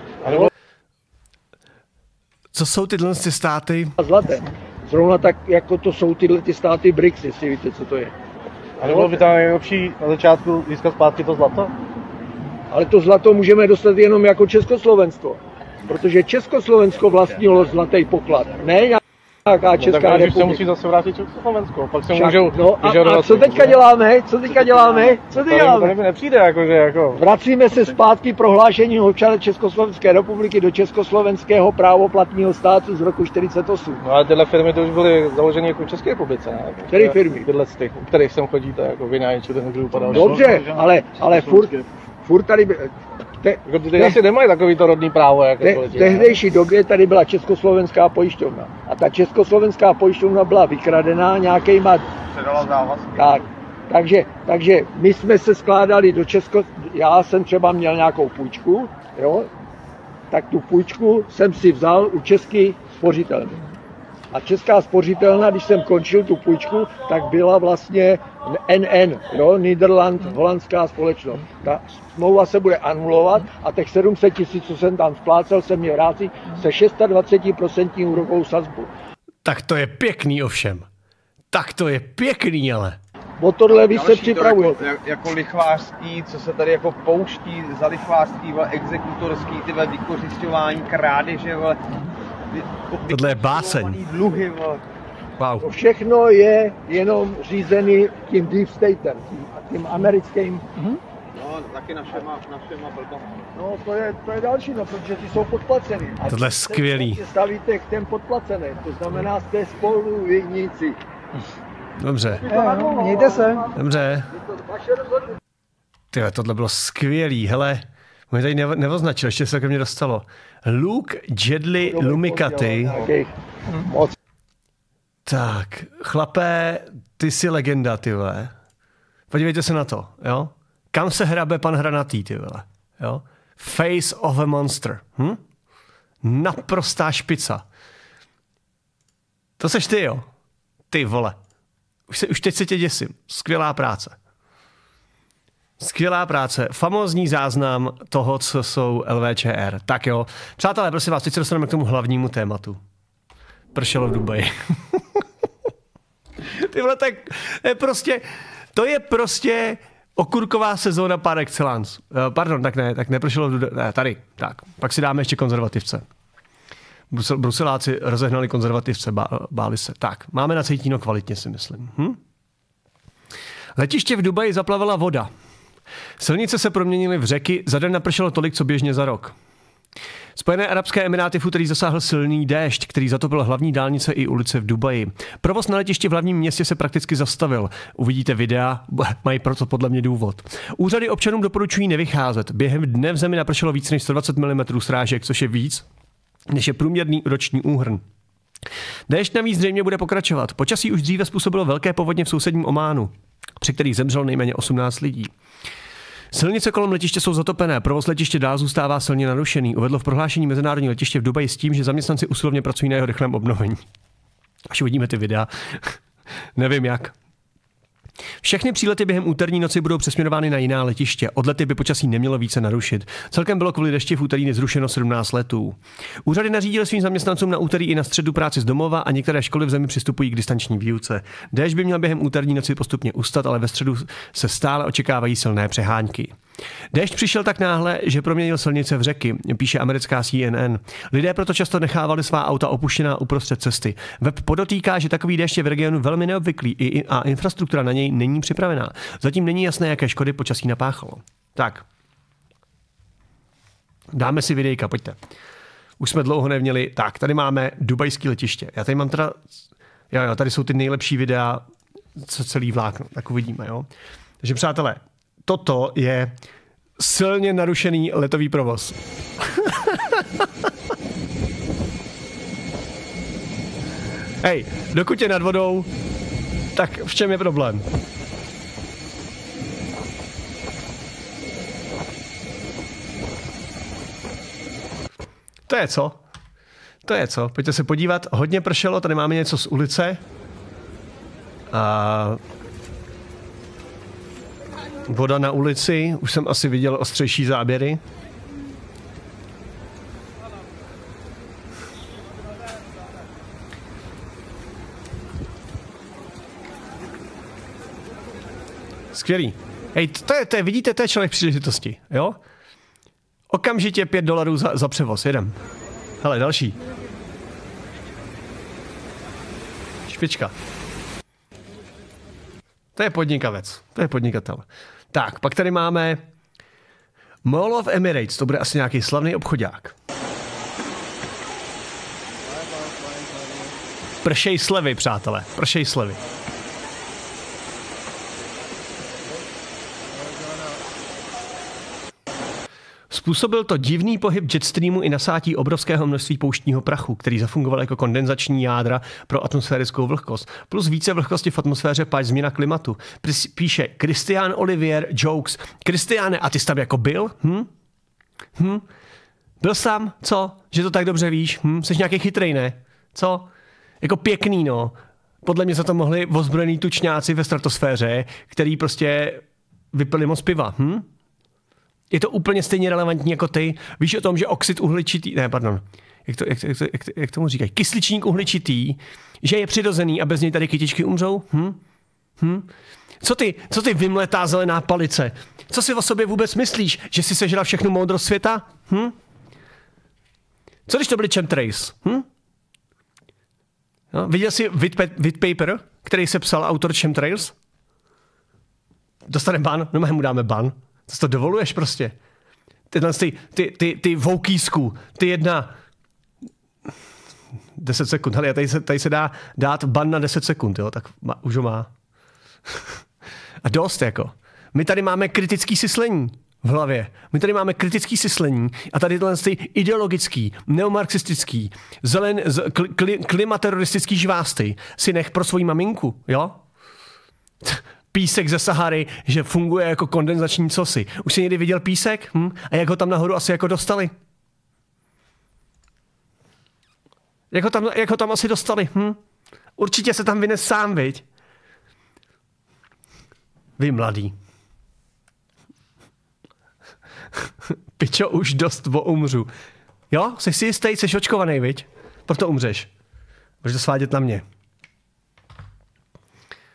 Co jsou tyhle státy? Zlatem. Zrovna tak, jako to jsou tyhle ty státy BRICS, jestli víte, co to je. A nebylo by tam nejlepší na začátku získat zpátky to zlato? Ale to zlato můžeme dostat jenom jako Československo. Protože Československo vlastnilo zlatý poklad. Ne nějaká Česká republika. Tak se musí zase vrátit Československo. Pak se Však, můžou a co teďka děláme? Co teďka děláme? To nepřijde, jako. Vracíme se zpátky prohlášení občana Československé republiky do československého právoplatního státu z roku 48. No ale tyhle firmy to už byly založeny jako v České republice, ne? Které firmy? Tyhle z těch, u kterých sem chodíte, jako vynáječů, ten kdo upadal. Dobře, ale furt tady... Ty asi nemají takový to rodný právo, jako v tehdejší době tady byla československá pojišťovna. A ta československá pojišťovna byla vykradená nějakýma... Předala závazky. Tak. Takže my jsme se skládali do já jsem třeba měl nějakou půjčku, jo, tak tu půjčku jsem si vzal u České spořitelny. A Česká spořitelna, když jsem končil tu půjčku, tak byla vlastně NN, jo, Nederland, holandská společnost. Ta smlouva se bude anulovat a těch 700 000, co jsem tam splácel, se mi vrátí se 26% úrokovou sazbu. Tak to je pěkný ovšem. Tak to je pěkný, ale. O tohle vy se připravujete. Jako lichvářský, co se tady jako pouští za lichvářský, exekutorský, ty vykořisťování, krádeže, tohle je báseň. Dluhy, wow. To všechno je jenom řízený tím deep statem, tím americkým. No, taky našema blbostmi. No, to je další, no, protože ty jsou podplacený. A tohle je skvělý. Stavíte k těm podplacený, to znamená, jste spoluviníci. Dobře. Mějte se. Dobře. Tyhle, tohle bylo skvělý, hele. Mě tady neoznačil, ještě se ke mně dostalo. Luke Jedli Lumikaty. Tak, chlapé, ty jsi legenda, ty vole. Podívejte se na to, jo? Kam se hrabe pan Hranatý, ty vole, jo? Face of a monster, Naprostá špica. To seš ty, jo? Ty vole. Už teď se tě děsím. Skvělá práce. Skvělá práce. Famózní záznam toho, co jsou LVČR. Tak jo. Přátelé, prosím vás, teď se dostaneme k tomu hlavnímu tématu. Pršelo v Dubaji. Ty vole, to je prostě okurková sezóna par excellence. Pardon, tak neprošlo, ne, tady, tak. Pak si dáme ještě konzervativce. Bruseláci rozehnali konzervativce, báli se. Tak, máme na Cejtíno kvalitně, si myslím. Letiště v Dubaji zaplavila voda. Silnice se proměnily v řeky, za den napršelo tolik, co běžně za rok. Spojené arabské emiráty v úterý zasáhl silný déšť, který zatopil hlavní dálnice i ulice v Dubaji. Provoz na letišti v hlavním městě se prakticky zastavil. Uvidíte videa, mají proto podle mě důvod. Úřady občanům doporučují nevycházet. Během dne v zemi napršelo víc než 120 mm srážek, což je víc, než je průměrný roční úhrn. Déšť navíc zřejmě bude pokračovat. Počasí už dříve způsobilo velké povodně v sousedním Ománu, při kterých zemřelo nejméně 18 lidí. Silnice kolem letiště jsou zatopené, provoz letiště dál zůstává silně narušený, uvedlo v prohlášení mezinárodní letiště v Dubaji s tím, že zaměstnanci usilovně pracují na jeho rychlém obnovení. Až uvidíme ty videa, nevím jak. Všechny přílety během úterní noci budou přesměrovány na jiná letiště. Odlety by počasí nemělo více narušit. Celkem bylo kvůli dešti v úterý nezrušeno 17 letů. Úřady nařídily svým zaměstnancům na úterý i na středu práci z domova a některé školy v zemi přistupují k distanční výuce. Déšť by měl během úterní noci postupně ustat, ale ve středu se stále očekávají silné přehánky. Déšť přišel tak náhle, že proměnil silnice v řeky, píše americká CNN. Lidé proto často nechávali svá auta opuštěná uprostřed cesty. Web podotýká, že takový déšť je v regionu velmi neobvyklý a infrastruktura na něj není připravená. Zatím není jasné, jaké škody počasí napáchalo. Tak. Dáme si videjka, pojďte. Už jsme dlouho neměli. Tak, tady máme dubajské letiště. Já tady mám teda... Jo, tady jsou ty nejlepší videa, co celý vlákno. Tak uvidíme, jo. Takže přátelé, toto je silně narušený letový provoz. Hej, dokud je nad vodou, tak v čem je problém? To je co? To je co? Pojďte se podívat. Hodně pršelo, tady máme něco z ulice. A... voda na ulici, už jsem asi viděl ostřejší záběry. Skvělý. Hej, to je, vidíte, to je člověk příležitosti, jo? Okamžitě $5 za převoz, jedem. Hele, další. Špička. To je podnikavec, to je podnikatel. Tak, pak tady máme Mall of Emirates, to bude asi nějaký slavný obchodák. Pršej slevy, přátelé, pršej slevy. Způsobil to divný pohyb jetstreamu i nasátí obrovského množství pouštního prachu, který zafungoval jako kondenzační jádra pro atmosférickou vlhkost, plus více vlhkosti v atmosféře páč změna klimatu. Píše Christian Olivier Jokes. Christiane, a ty jsi tam jako byl? Byl jsi tam? Co? Že to tak dobře víš? Jsi nějaký chytrej, ne? Co? Jako pěkný, no. Podle mě za to mohli ozbrojený tučňáci ve stratosféře, který prostě vypili moc piva. Je to úplně stejně relevantní jako ty. Víš o tom, že oxid uhličitý, ne, pardon, jak tomu říkají, kysličník uhličitý, že je přirozený a bez něj tady kytičky umřou? Co ty vymletá zelená palice? Co si o sobě vůbec myslíš? Že jsi sežral všechnu moudrost světa? Co když to byly chemtrails? No, viděl jsi white paper, který se psal autor chemtrails? Dostane ban? No, mu dáme ban. Co to dovoluješ prostě? Ty voukýsku, ty jedna... 10 sekund, ale tady se dá dát ban na 10 sekund, jo, tak už ho má. A dost jako. My tady máme kritický syslení v hlavě. My tady máme kritický syslení a tady tohle ideologický, neomarxistický, klimateroristický žvásty si nech pro svoji maminku, jo? Písek ze Sahary, že funguje jako kondenzační cosi. Už jsi někdy viděl písek? A jak ho tam nahoru asi jako dostali? Jak ho tam asi dostali? Určitě se tam vynes sám, viď? Vy mladý. Pičo, už dost umřu. Jo? Jsi si jistý, jsi očkovaný, viď? Proto umřeš. Můžeš to svádět na mě.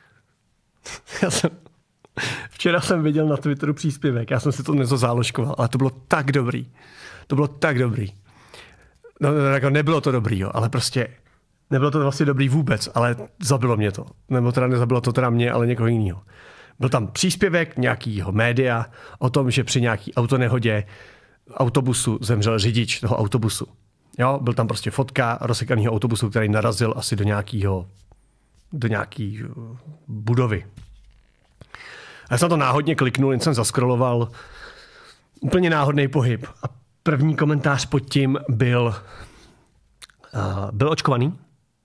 Včera jsem viděl na Twitteru příspěvek, já jsem si to nezazáložkoval, ale to bylo tak dobrý. To bylo tak dobrý. No, jako nebylo to dobrý, jo, ale prostě nebylo to vlastně dobrý vůbec, ale zabilo mě to. Nebo teda nezabilo to teda mě, ale někoho jiného. Byl tam příspěvek nějakého média o tom, že při nějaký autonehodě autobusu zemřel řidič toho autobusu. Jo, byl tam prostě fotka rozsekaného autobusu, který narazil asi do nějaký budovy. A já jsem to náhodně kliknul, jen jsem zaskroloval. Úplně náhodný pohyb. A první komentář pod tím byl očkovaný?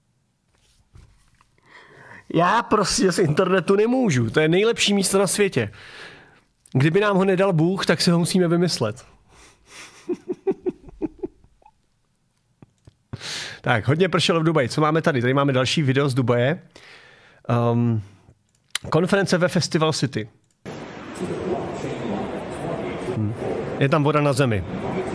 Já prostě z internetu nemůžu. To je nejlepší místo na světě. Kdyby nám ho nedal Bůh, tak si ho musíme vymyslet. Tak, hodně pršelo v Dubaji. Co máme tady? Tady máme další video z Dubaje. Konference ve Festival City. Je tam voda na zemi.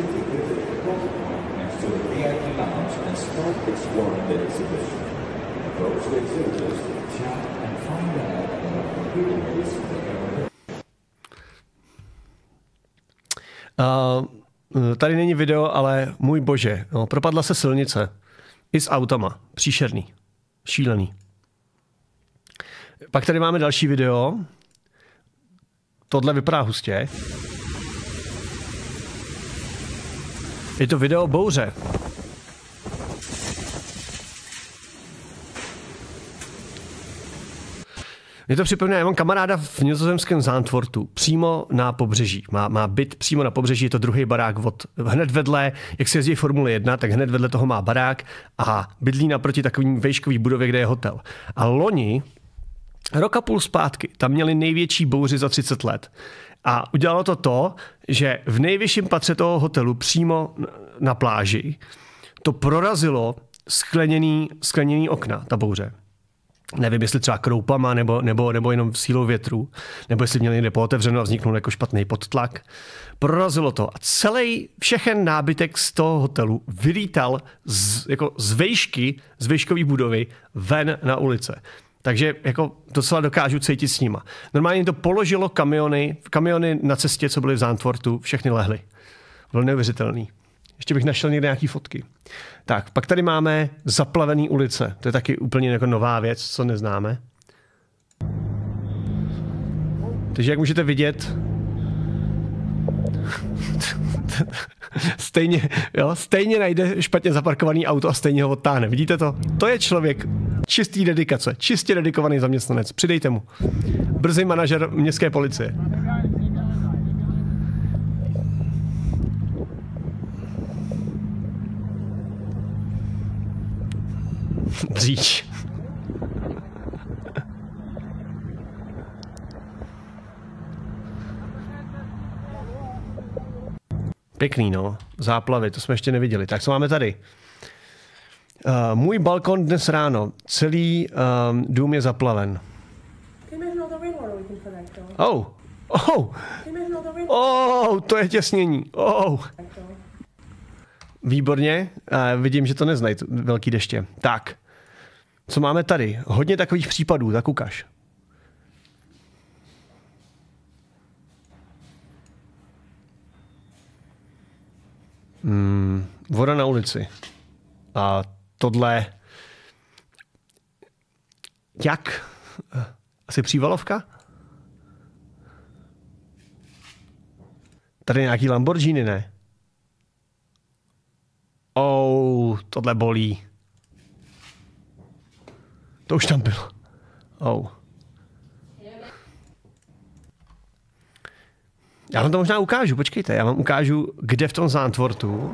Tady není video, ale můj bože, no, propadla se silnice. I s autama. Příšerný. Šílený. Pak tady máme další video. Tohle vypadá hustě. Je to video bouře. Mě to připomíná, já mám kamaráda v nizozemském Zandvoortu, přímo na pobřeží. Má byt přímo na pobřeží, je to druhý barák hned vedle, jak se jezdí Formule 1, tak hned vedle toho má barák a bydlí naproti takovým vejškový budově, kde je hotel. A loni, rok a půl zpátky, tam měli největší bouři za 30 let. A udělalo to, že v nejvyšším patře toho hotelu přímo na pláži to prorazilo skleněný okna, ta bouře. Nevím, jestli třeba kroupama, nebo jenom sílou větru, nebo jestli měli někde pootevřeno a vzniknul jako špatný podtlak. Prorazilo to a všechen nábytek z toho hotelu vylítal z vejškové budovy ven na ulice. Takže jako docela dokážu cítit s nima. Normálně to položilo kamiony na cestě, co byly v Zandvoortu, všechny lehly. Bylo neuvěřitelný. Ještě bych našel někde nějaký fotky. Tak, pak tady máme zaplavený ulice. To je taky úplně jako nová věc, co neznáme. Takže jak můžete vidět, stejně najde špatně zaparkovaný auto a stejně ho odtáhne. Vidíte to? To je člověk čistý dedikace, čistě dedikovaný zaměstnanec. Přidejte mu. Brzy manažer městské policie. Dříč. Pěkný, no. Záplavy, to jsme ještě neviděli. Tak co máme tady? Můj balkon dnes ráno. Celý dům je zaplaven. To je těsnění. Výborně. Vidím, že to neznají, velký deště. Tak. Co máme tady? Hodně takových případů, tak ukaž. Voda na ulici. A tohle... Jak? Asi přívalovka? Tady nějaký Lamborghini, ne? Tohle bolí. To už tam bylo. Já vám to možná ukážu, počkejte, já vám ukážu, kde v tom Zandvoortu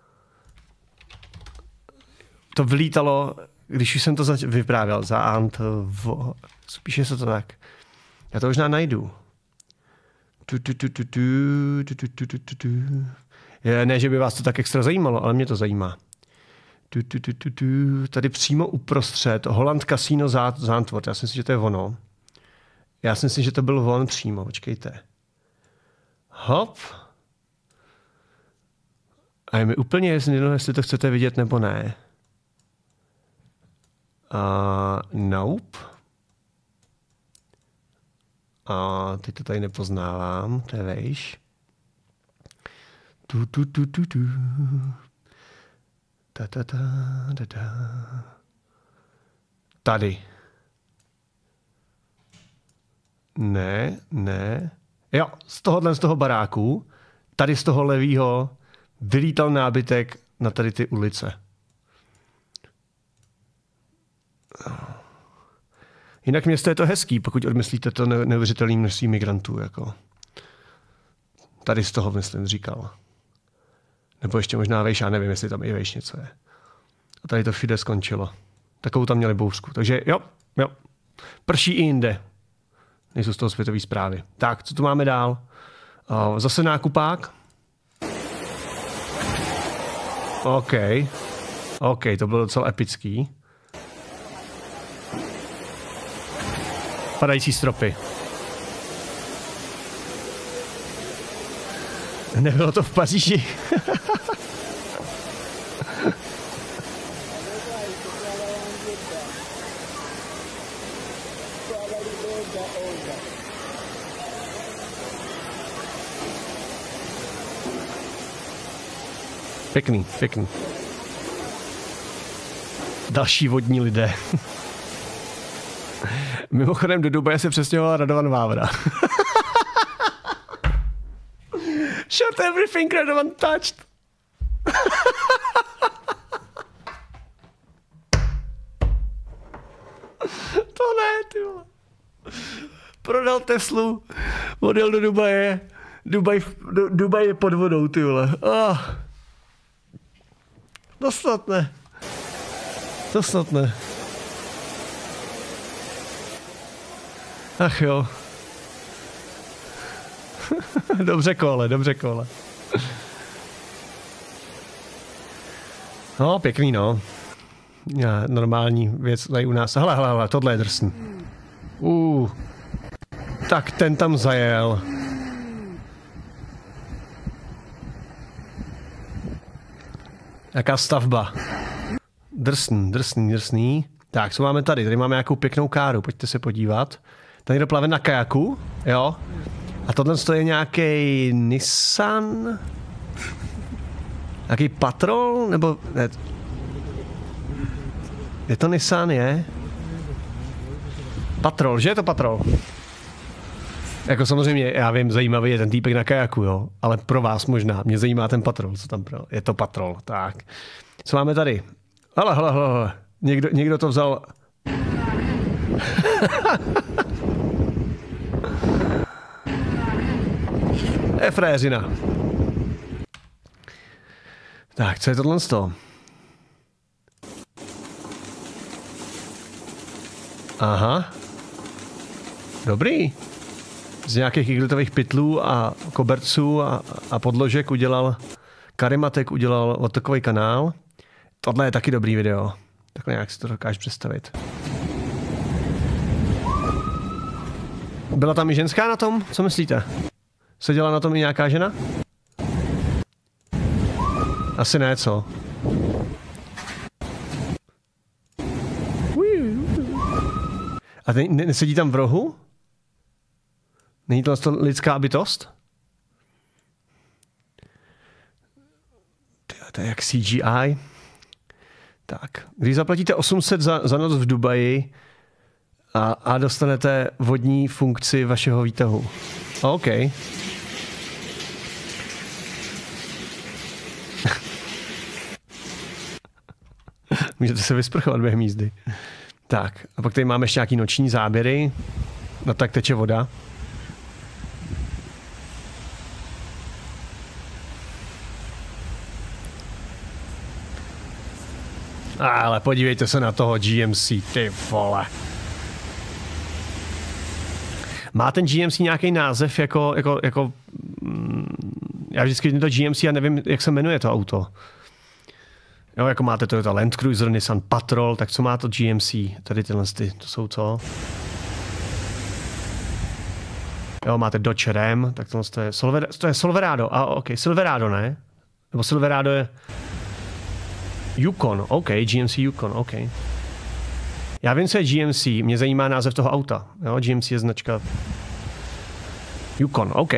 to vylítalo, když už jsem to vyprávěl, spíše se to tak. Já to možná najdu. Ne, že by vás to tak extra zajímalo, ale mě to zajímá. Tady přímo uprostřed, Holland Casino Zandvoort. Já si myslím, že to je ono. Já si myslím, že to byl on přímo, počkejte. Hop. A je mi úplně jedno, jestli to chcete vidět nebo ne. Nope. A teď to tady nepoznávám, to je vejš. Tady. Ne. Jo, z toho baráku, tady z toho levýho, vylítal nábytek na tady ty ulice. Jinak město je to hezký, pokud odmyslíte to neuvěřitelné množství migrantů. Jako. Tady z toho, myslím, říkal. Nebo ještě možná vejš, já nevím, jestli tam i vejš něco je. A tady to všude skončilo. Takovou tam měli bouřku. Takže jo. Prší i jinde. Nejsou z toho světové zprávy. Tak, co tu máme dál? Zase nákupák. OK, to bylo docela epický. Padající stropy. Nebylo to v Paříži. Pěkný. Další vodní lidé. Mimochodem do Dubaje se přestěhoval Radovan Vávra. Shot everything Radovan touched. To ne, ty vole. Prodal Teslu, odjel do Dubaje. Dubaj je pod vodou, ty vole. To snad ne. Ach jo. Dobře kole. No, pěkný, no. Normální věc tady u nás. Hele, tohle je drsný. Tak ten tam zajel. Jaká stavba. Drsný. Tak, co máme tady? Tady máme nějakou pěknou káru, pojďte se podívat. Tady někdo plave na kajaku, jo. A tohle je nějaký Nissan? Nějaký Patrol? Nebo ne? Je to Nissan, je? Patrol, že je to Patrol? Jako samozřejmě, já vím, zajímavý je ten týpek na kajaku, jo. Ale pro vás možná, mě zajímá ten Patrol, co tam pro. Je to Patrol, tak. Co máme tady? Hele. Někdo to vzal. Je fréřina. Tak, co je tohle z toho? Aha. Dobrý. Z nějakých igelitových pytlů a koberců a podložek udělal karimatek, udělal odtokový kanál. Tohle je taky dobrý video. Takhle nějak si to dokážeš představit. Byla tam i ženská na tom? Co myslíte? Seděla na tom i nějaká žena? Asi ne, co? A nesedí tam v rohu? Není to lidská bytost? To je jak CGI. Tak, když zaplatíte 800 za noc v Dubaji a dostanete vodní funkci vašeho výtahu. OK. Můžete se vysprchovat během jízdy. Tak, a pak tady máme ještě nějaký noční záběry. No tak teče voda. Ale podívejte se na toho GMC, ty vole. Má ten GMC nějaký název jako já vždycky vidím to GMC a nevím, jak se jmenuje to auto. Jo, jako máte Toyota Land Cruiser, Nissan Patrol, tak co má to GMC? Tady tyhle, to jsou co? Jo, máte Dodge Ram, tak to je Silverado, ok, Silverado, ne? Nebo Silverado je Yukon, ok, GMC Yukon, ok. Já vím, co je GMC, mě zajímá název toho auta. Jo, GMC je značka Yukon, OK.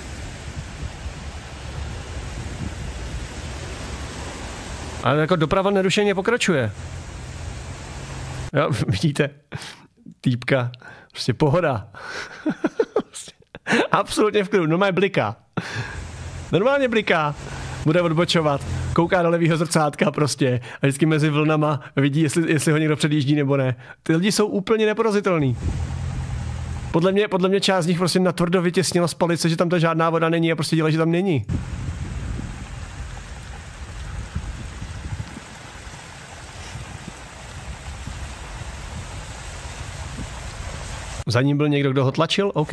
Ale jako doprava nerušeně pokračuje. Jo, vidíte? Týpka. Prostě pohoda. Absolutně v klidu. Normálně bliká. Normálně bliká. Bude odbočovat. Kouká do levýho zrcátka prostě. A vždycky mezi vlnama vidí, jestli ho někdo předjíždí nebo ne. Ty lidi jsou úplně neporazitelný. Podle mě část z nich prostě natvrdo vytěsnila z police, že tam ta žádná voda není a prostě dělá, že tam není. Za ním byl někdo, kdo ho tlačil? OK.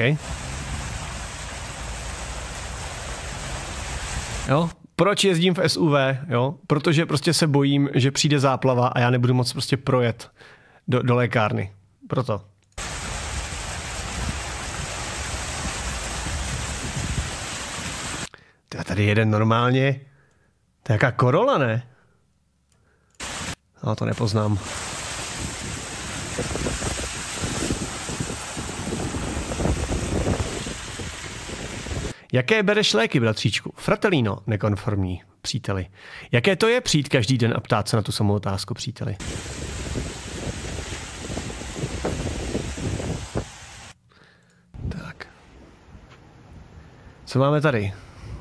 Jo? Proč jezdím v SUV? Jo? Protože prostě se bojím, že přijde záplava a já nebudu moc prostě projet do lékárny. Proto. Tady jeden normálně. To je jaká Corolla, ne? No, to nepoznám. Jaké bereš léky, bratříčku? Fratelino, nekonformní, příteli. Jaké to je přijít každý den a ptát se na tu samou otázku, příteli? Tak. Co máme tady?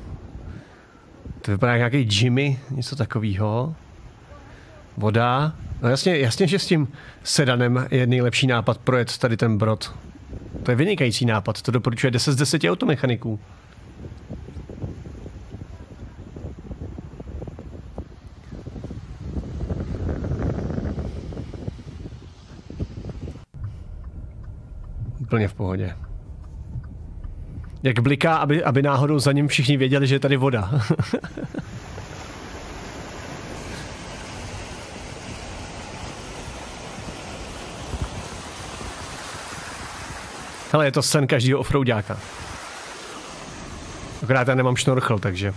To vypadá jak nějaký Jimmy, něco takového. Voda. No jasně, že s tím sedanem je nejlepší nápad projet tady ten brod. To je vynikající nápad, to doporučuje 10 z 10 automechaniků. Úplně v pohodě. Jak bliká, aby náhodou za ním všichni věděli, že je tady voda. Hele, je to sen každého offroadáka. Akorát já nemám šnorchl, takže...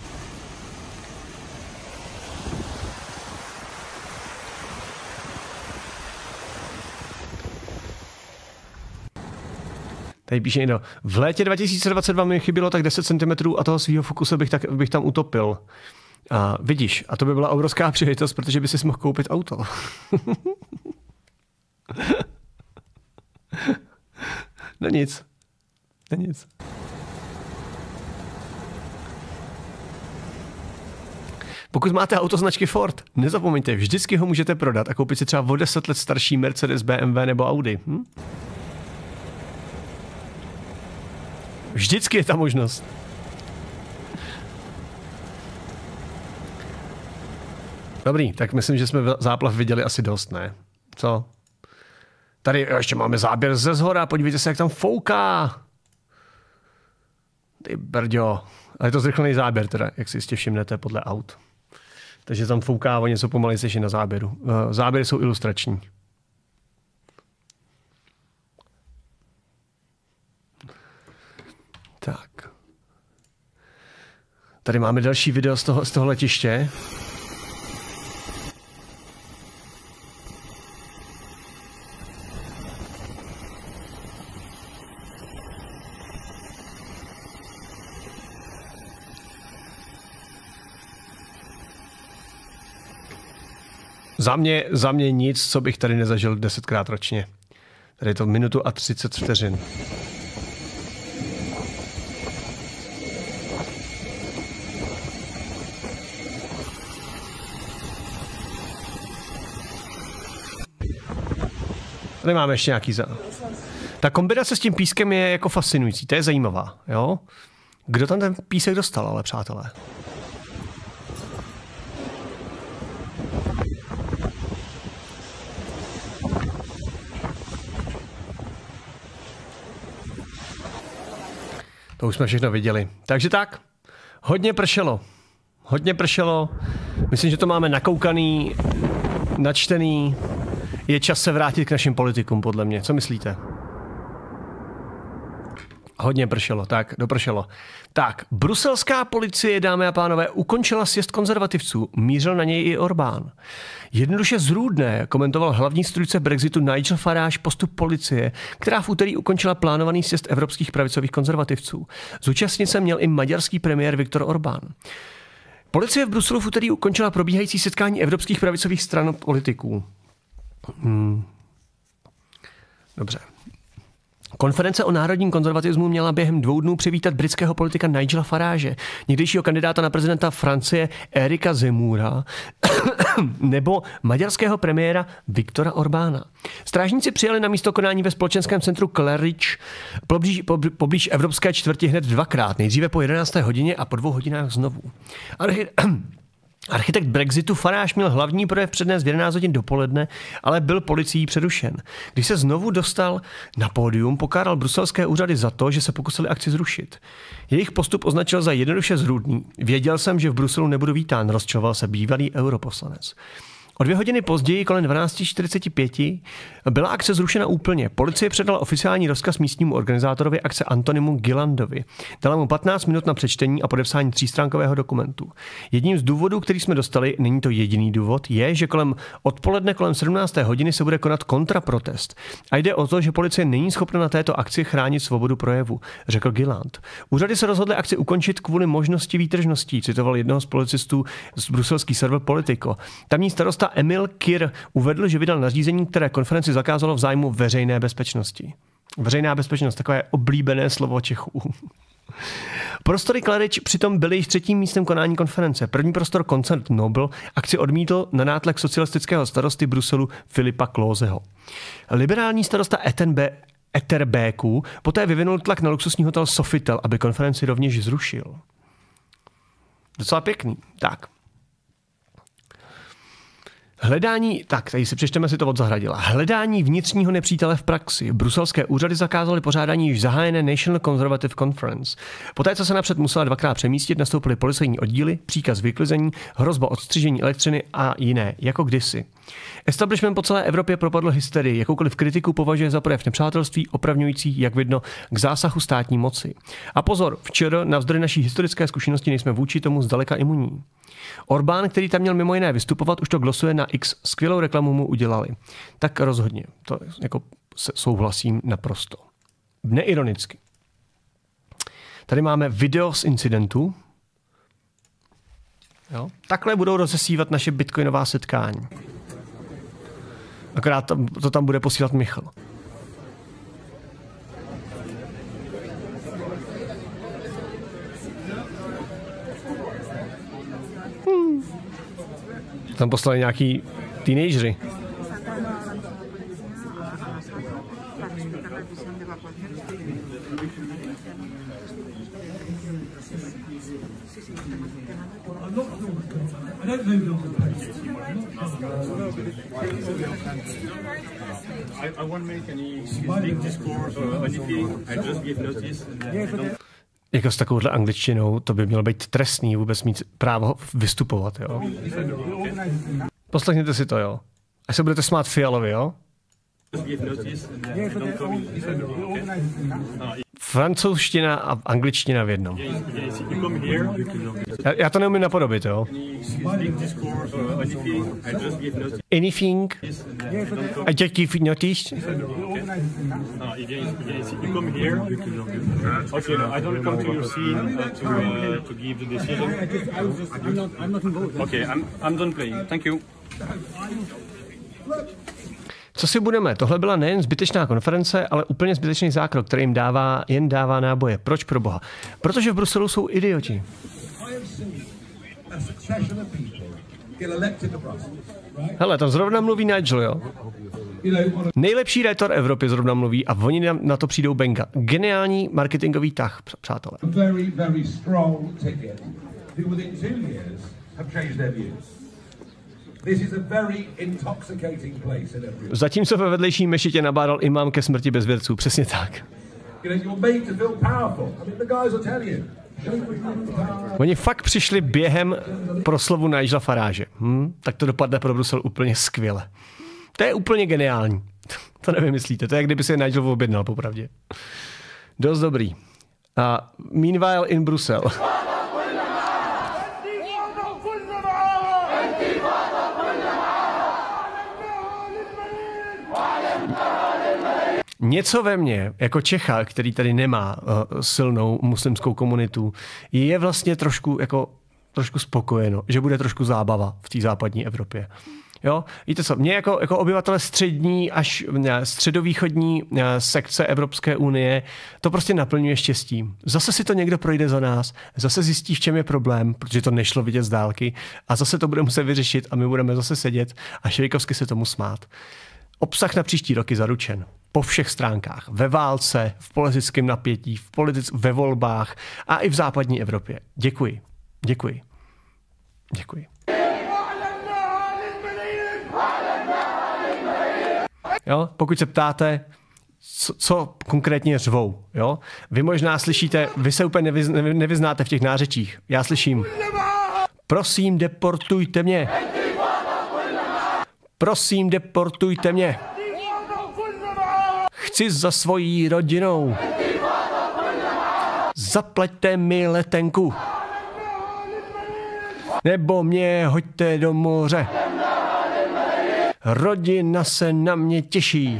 Tady píše někdo, v létě 2022 mi chybilo tak 10 cm a toho svýho fokusu bych tam utopil. A vidíš, a to by byla obrovská příležitost, protože by si mohl koupit auto. No nic. No nic. Pokud máte auto značky Ford, nezapomeňte, vždycky ho můžete prodat a koupit si třeba o 10 let starší Mercedes, BMW nebo Audi. Vždycky je ta možnost. Dobrý, tak myslím, že jsme záplav viděli asi dost, ne? Co? Tady ještě máme záběr ze zhora, podívejte se, jak tam fouká. Ty brďo. Ale je to zrychlený záběr teda, jak si jistě všimnete podle aut. Takže tam fouká o něco pomalejší na záběru. Záběry jsou ilustrační. Tak. Tady máme další video z toho letiště. Za mě nic, co bych tady nezažil 10krát ročně. Tady je to 1 minutu a 30 vteřin. Tady máme ještě nějaký Ta kombinace s tím pískem je jako fascinující, to je zajímavá, jo? Kdo tam ten písek dostal, ale přátelé? To už jsme všechno viděli. Takže tak, hodně pršelo. Hodně pršelo. Myslím, že to máme nakoukaný, načtený. Je čas se vrátit k našim politikům, podle mě. Co myslíte? Hodně pršelo, tak, dopršelo. Tak, bruselská policie, dámy a pánové, ukončila sjezd konzervativců. Mířil na něj i Orbán. Jednoduše zrůdné, komentoval hlavní strůjce Brexitu Nigel Farage postup policie, která v úterý ukončila plánovaný sjezd evropských pravicových konzervativců. Zúčastnit se měl i maďarský premiér Viktor Orbán. Policie v Bruselu v úterý ukončila probíhající setkání evropských pravicových stran politiků. Dobře. Konference o národním konzervatismu měla během 2 dnů přivítat britského politika Nigela Farage, někdejšího kandidáta na prezidenta Francie Erika Zemmoura nebo maďarského premiéra Viktora Orbána. Strážníci přijeli na místo konání ve společenském centru Claridge poblíž Evropské čtvrti hned 2krát, nejdříve po 11. hodině a po 2 hodinách znovu. Architekt Brexitu Farage měl hlavní projev přednést v 11 hodin dopoledne, ale byl policií přerušen. Když se znovu dostal na pódium, pokáral bruselské úřady za to, že se pokusili akci zrušit. Jejich postup označil za jednoduše zrůdný. Věděl jsem, že v Bruselu nebudu vítán, rozčiloval se bývalý europoslanec. O 2 hodiny později, kolem 12:45, byla akce zrušena úplně. Policie předala oficiální rozkaz místnímu organizátorovi akce Antonimu Gillandovi. Dala mu 15 minut na přečtení a podepsání 3stránkového dokumentu. Jedním z důvodů, který jsme dostali, není to jediný důvod, je, že odpoledne kolem 17. hodiny se bude konat kontraprotest. A jde o to, že policie není schopna na této akci chránit svobodu projevu, řekl Gilland. Úřady se rozhodly akci ukončit kvůli možnosti výtržností, citoval jednoho z policistů z bruselský server Politico. Tamní starosta Emil Kir uvedl, že vydal nařízení, které konferenci zakázalo v zájmu veřejné bezpečnosti. Veřejná bezpečnost, takové oblíbené slovo Čechů. Prostory Claridge přitom byly již 3. místem konání konference. První prostor Koncert Nobel akci odmítl na nátlak socialistického starosty Bruselu Filipa Kloseho. Liberální starosta Etterbeeku poté vyvinul tlak na luxusní hotel Sofitel, aby konferenci rovněž zrušil. Docela pěkný. Tak. Tady si přečteme si to od Zahradila. Hledání vnitřního nepřítele v praxi. Bruselské úřady zakázaly pořádání již zahájené National Conservative Conference. Poté, co se napřed musela 2krát přemístit, nastoupily policejní oddíly, příkaz vyklizení, hrozba odstřižení elektřiny a jiné, jako kdysi. Establishment po celé Evropě propadl hysterii, jakoukoliv kritiku považuje za projev nepřátelství, opravňující, jak vidno, k zásahu státní moci. A pozor, včera navzdory naší historické zkušenosti nejsme vůči tomu zdaleka imunní. Orbán, který tam měl mimo jiné vystupovat, už to glosuje na X, skvělou reklamu mu udělali. Tak rozhodně, to jako souhlasím naprosto. Neironicky. Tady máme video z incidentu. Jo? Takhle budou rozesívat naše bitcoinová setkání. Akorát to tam bude posílat Michal. Tam poslali nějaký teenagery. I won't make any big discourse or anything. I just give notice. Jako s takovouhle angličtinou, to by mělo být trestný vůbec mít právo vystupovat, jo. Poslechněte si to, jo. Až se budete smát Fialovi, jo. Francouzština a angličtina v jednom. Já to neumím napodobit, jo. Anything? I just give notice. Okay, no, I don't come to your scene to give the decision. Okay, I'm done playing. Thank you. Co si budeme? Tohle byla nejen zbytečná konference, ale úplně zbytečný zákrok, který jim jen dává náboje. Proč pro boha? Protože v Bruselu jsou idioti. Hele, tam zrovna mluví Nigel, jo? Nejlepší rétor Evropy zrovna mluví a oni na to přijdou benga. Geniální marketingový tah, přátelé. Zatímco ve vedlejší mešitě nabádal imám ke smrti bezvěrců. Přesně tak. Oni fakt přišli během proslovu Nigela Farage. Tak to dopadne pro Brusel úplně skvěle. To je úplně geniální. To nevymyslíte. To je, jak kdyby si Nigel objednal, popravdě. Dost dobrý. Meanwhile in Brusel. Něco ve mně, jako Čecha, který tady nemá silnou muslimskou komunitu, je vlastně trošku spokojeno, že bude trošku zábava v té západní Evropě. Jo? Víte co, mě jako obyvatele střední až středovýchodní sekce Evropské unie to prostě naplňuje štěstím. Zase si to někdo projde za nás, zase zjistí, v čem je problém, protože to nešlo vidět z dálky a zase to bude muset vyřešit a my budeme zase sedět a švejkovsky se tomu smát. Obsah na příští rok je zaručen. Po všech stránkách. Ve válce, v politickém napětí, ve volbách a i v západní Evropě. Děkuji. Děkuji. Děkuji. Jo? Pokud se ptáte, co konkrétně řvou. Jo? Vy možná slyšíte, vy se úplně nevyznáte v těch nářečích. Já slyším, prosím, deportujte mě. Prosím, deportujte mě. Chci za svojí rodinou. Zaplaťte mi letenku. Nebo mě hoďte do moře. Rodina se na mě těší.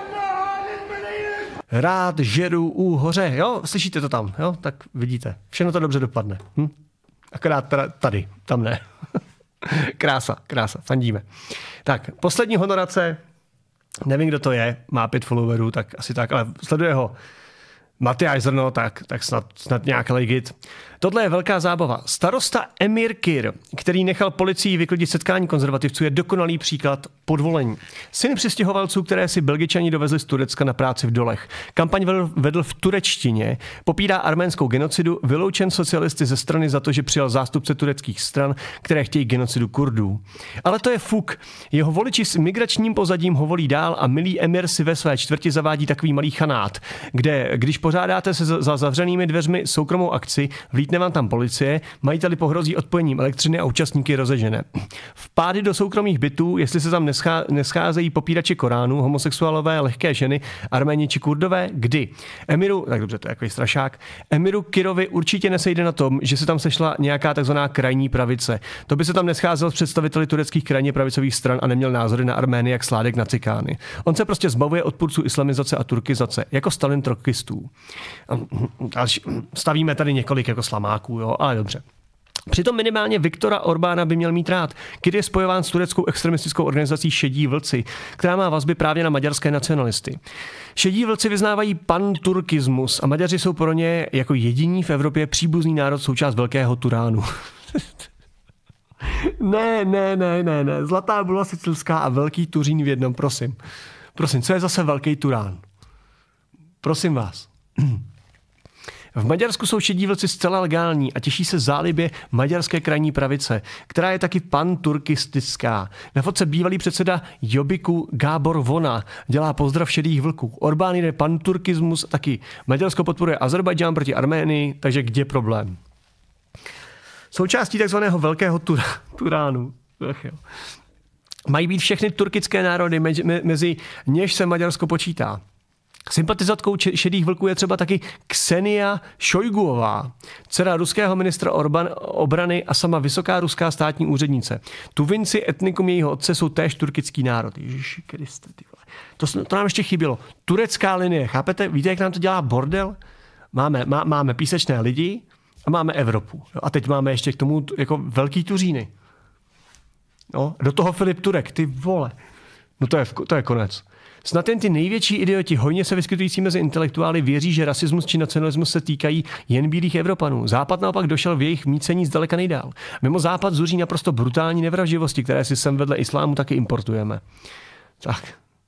Rád žeru u hoře. Jo, slyšíte to tam? Jo, tak vidíte. Všechno to dobře dopadne. Akorát tady, tam ne. Krása, fandíme. Tak, poslední honorace. Nevím, kdo to je, má 5 followerů, tak asi tak, ale sleduje ho Matyáš Zrno, tak snad nějak legit. Tohle je velká zábava. Starosta Emir Kir, který nechal policii vyklidit setkání konzervativců, je dokonalý příklad podvolení. Syn přistěhovalců, které si Belgičani dovezli z Turecka na práci v dolech. Kampaň vedl v turečtině, popírá arménskou genocidu, vyloučen socialisty ze strany za to, že přijal zástupce tureckých stran, které chtějí genocidu Kurdů. Ale to je fuk. Jeho voliči s migračním pozadím ho volí dál a milý Emir si ve své čtvrti zavádí takový malý chanát, kde když pořádáte se za zavřenými dveřmi soukromou akci, vlítne vám tam policie, majiteli pohrozí odpojením elektřiny a účastníky rozežene. Vpády do soukromých bytů, jestli se tam nescházejí popírači Koránu, homosexuálové, lehké ženy, Arméni či Kurdové, kdy? Tak dobře, to je takový strašák. Emiru Kirovi určitě nesejde na tom, že se tam sešla nějaká takzvaná krajní pravice. To by se tam nescházel s představiteli tureckých krajně pravicových stran a neměl názory na Armény jak Sládek na cikány. On se prostě zbavuje odpůrců islamizace a turkizace, jako Stalin trokistů. Stavíme tady několik jako slamáků, jo, ale dobře. Přitom minimálně Viktora Orbána by měl mít rád, když je spojován s tureckou extremistickou organizací Šedí vlci, která má vazby právě na maďarské nacionalisty. Šedí vlci vyznávají panturkismus a Maďaři jsou pro ně jako jediní v Evropě příbuzný národ součást Velkého Turánu. Ne. Zlatá bula sicilská a Velký Tuřín v jednom, prosím. Prosím, co je zase Velký Turán? Prosím vás. V Maďarsku jsou šedí vlci zcela legální a těší se zálibě maďarské krajní pravice, která je taky panturkistická. Na fotce bývalý předseda Jobbiku Gábor Vona dělá pozdrav šedých vlků. Orbán jde panturkismus taky. Maďarsko podporuje Azerbajdžán proti Arménii, takže kde problém? Součástí takzvaného Velkého Turánu. Mají být všechny turkické národy, mezi něž se Maďarsko počítá. Sympatizantkou šedých vlků je třeba taky Ksenia Šojguová, dcera ruského ministra obrany a sama vysoká ruská státní úřednice. Tuvinci, etnikum jejího otce, jsou též turkický národ. Ježiši Kriste, ty vole. To nám ještě chybělo. Turecká linie, chápete? Víte, jak nám to dělá bordel? Máme písečné lidi a máme Evropu. A teď máme ještě k tomu jako Velký Tuříny. No, do toho Filip Turek, ty vole. No to je konec. Snad jen ty největší idioti, hojně se vyskytující mezi intelektuály, věří, že rasismus či nacionalismus se týkají jen bílých Evropanů. Západ naopak došel v jejich mícení zdaleka nejdál. Mimo Západ zuří naprosto brutální nevraživosti, které si sem vedle islámu taky importujeme. Tak,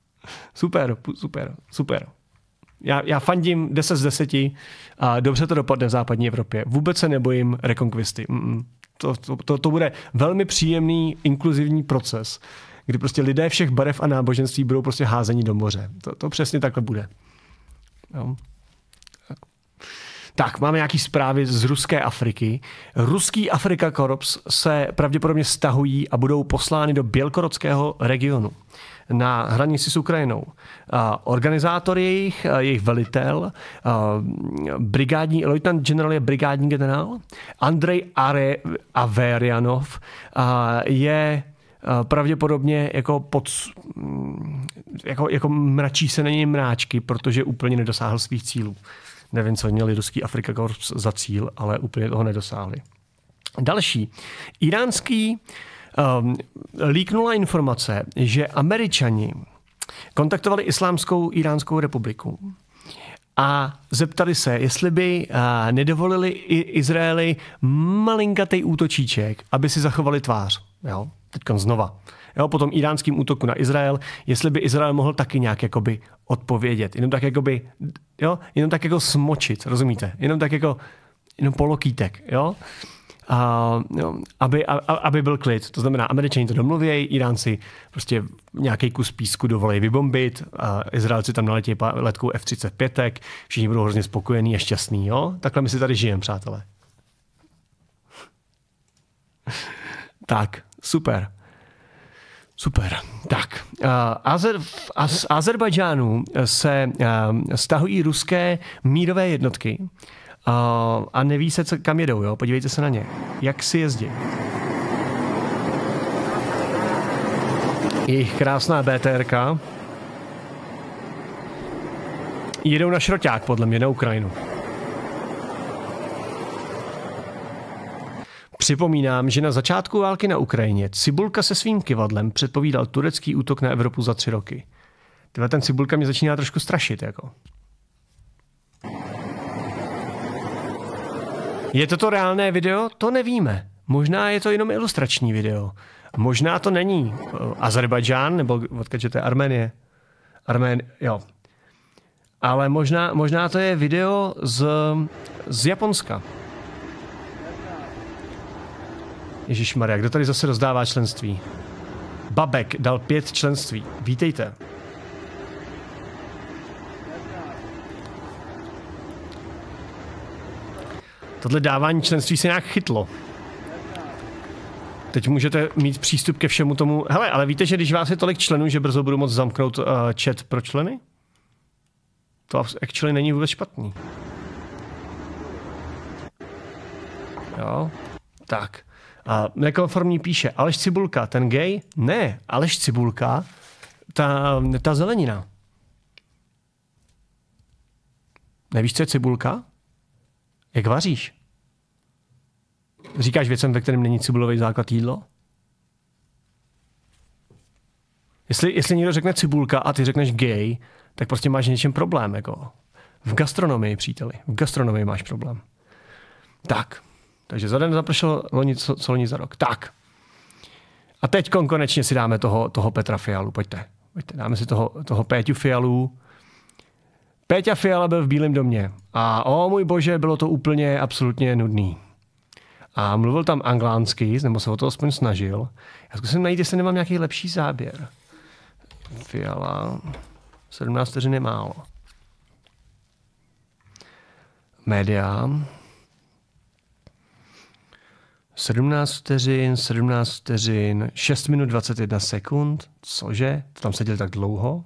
super. Já fandím 10 z 10 a dobře to dopadne v západní Evropě. Vůbec se nebojím rekonkvisty. To bude velmi příjemný, inkluzivní proces, kdy prostě lidé všech barev a náboženství budou prostě házení do moře. To přesně takhle bude. Jo. Tak, máme nějaký zprávy z ruské Afriky. Ruský Afrika Corps se pravděpodobně stahují a budou poslány do Bělkorodského regionu na hranici s Ukrajinou. Organizátor jejich velitel, lieutenant general je brigádní generál, Andrej Averianov je pravděpodobně jako mračí se na něj mráčky, protože úplně nedosáhl svých cílů. Nevím, co měli ruský Afrika Corps za cíl, ale úplně toho nedosáhli. Další. Iránský líknula informace, že Američani kontaktovali Islámskou Iránskou republiku a zeptali se, jestli by nedovolili Izraeli malinkatej útočíček, aby si zachovali tvář. Jo? Teďkon znova. Jo, po tom iránským útoku na Izrael, jestli by Izrael mohl taky nějak jakoby odpovědět. Jenom tak jako smočit, rozumíte? Jenom polokýtek, jo? Aby byl klid. To znamená, Američani to domluvějí, Iránci prostě nějaký kus písku dovolí vybombit, a Izraelci tam naletí letkou F-35, všichni budou hrozně spokojení a šťastní. Jo? Takhle my si tady žijeme, přátelé. Tak, super. Tak, z Azerbajdžánu se stahují ruské mírové jednotky a neví se, kam jedou. Jo? Podívejte se na ně. Jak si jezdí. Jejich krásná BTRka. Jedou na šroťák, podle mě, na Ukrajinu. Připomínám, že na začátku války na Ukrajině Cibulka se svým kyvadlem předpovídal turecký útok na Evropu za 3 roky. Tyhle ten Cibulka mě začíná trošku strašit. Jako. Je to reálné video? To nevíme. Možná je to jenom ilustrační video. Možná to není Azerbajdžán, nebo odkud, že to je Arménie. Jo. Ale možná to je video z Japonska. Ježišmarja, kdo tady zase rozdává členství? Babek dal 5 členství. Vítejte. Tohle dávání členství se nějak chytlo. Teď můžete mít přístup ke všemu tomu. Hele, ale víte, že když vás je tolik členů, že brzo budu moct zamknout chat pro členy? To actually není vůbec špatný. Jo, tak. A nekonformní píše, Aleš Cibulka, ten gay? Ne, Aleš Cibulka, ta zelenina. Nevíš, co je cibulka? Jak vaříš? Říkáš věcem, ve kterém není cibulový základ jídlo? Jestli někdo řekne cibulka a ty řekneš gay, tak prostě máš něčem problém. Jako. V gastronomii, příteli. V gastronomii máš problém. Tak. Takže za den zapršel co loni za rok. Tak. A teď konečně si dáme toho Petra Fialu. Pojďte. Dáme si toho Péťu Fialu. Péťa Fiala byl v Bílém domě. A můj bože, bylo to úplně absolutně nudný. A mluvil tam anglánsky, nebo se o to aspoň snažil. Já zkusím najít, jestli nemám nějaký lepší záběr. Fiala. 17 vteřin je málo. Média. 17 vteřin, 6 minut 21 sekund. Cože? To tam seděl tak dlouho?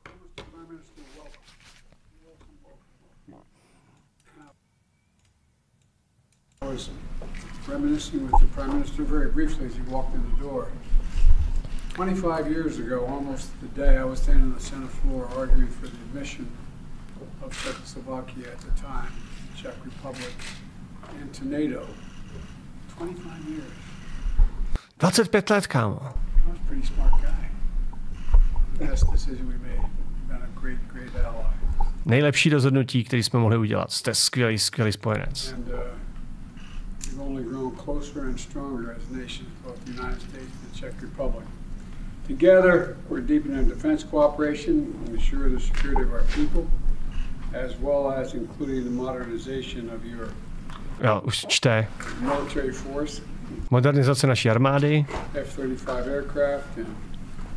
Reminiscing with the Prime Minister very briefly as he walked in the door. 25 years ago, almost the day, I was standing on the Senate floor arguing for the admission of Czechoslovakia at the time, the Czech Republic, into NATO. 25 years. 25 let, kámo. I was a pretty smart guy. The best decision we made. We've been a great, great ally. Nejlepší rozhodnutí, které jsme mohli udělat. Jste skvělý spojenec. And we've only grown closer and stronger as nations, both the United States and the Czech Republic. Together, we're deepening defense cooperation and ensure the security of our people, as well as including the modernization of your už čte. military force. Modernizace naší armády. F-35 aircraft and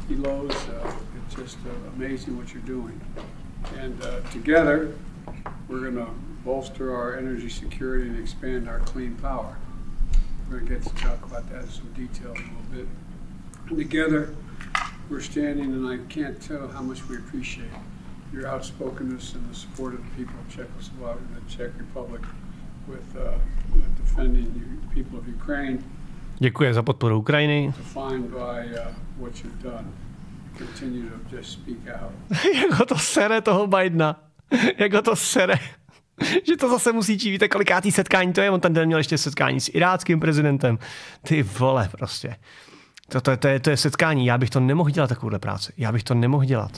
kilos. It's just amazing what you're doing. And together, we're going to bolster our energy security and expand our clean power. We're going to get to talk about that in some detail in a little bit. And together, we're standing, and I can't tell how much we appreciate your outspokenness and the support of the people of Czechoslovakia and the Czech Republic with defending the people of Ukraine. Děkuji za podporu Ukrajiny. Defined by what you've done. Continue to just speak out. Jako to sere toho Bidena. Jako to sere. Že to zase musí čít. Víte, kolikátý setkání to je? On ten den měl ještě setkání s iráckým prezidentem. Ty vole prostě. To je setkání. Já bych to nemohl dělat, takovouhle práci. Já bych to nemohl dělat.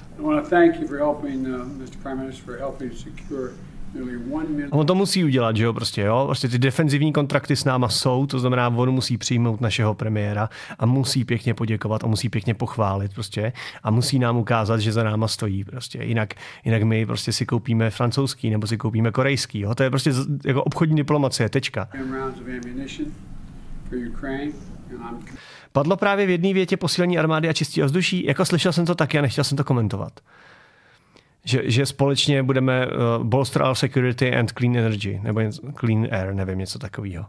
On to musí udělat, že jo, prostě, jo. Prostě ty defenzivní kontrakty s náma jsou, to znamená, on musí přijmout našeho premiéra a musí pěkně poděkovat a musí pěkně pochválit, prostě. A musí nám ukázat, že za náma stojí, prostě. Jinak my prostě si koupíme francouzský nebo si koupíme korejský, jo. To je prostě jako obchodní diplomacie, tečka. Padlo právě v jedné větě posílení armády a čistí ovzduší. Jako slyšel jsem to taky a nechtěl jsem to komentovat. Že společně budeme bolster our security and clean energy, nebo clean air, nevím, něco takového.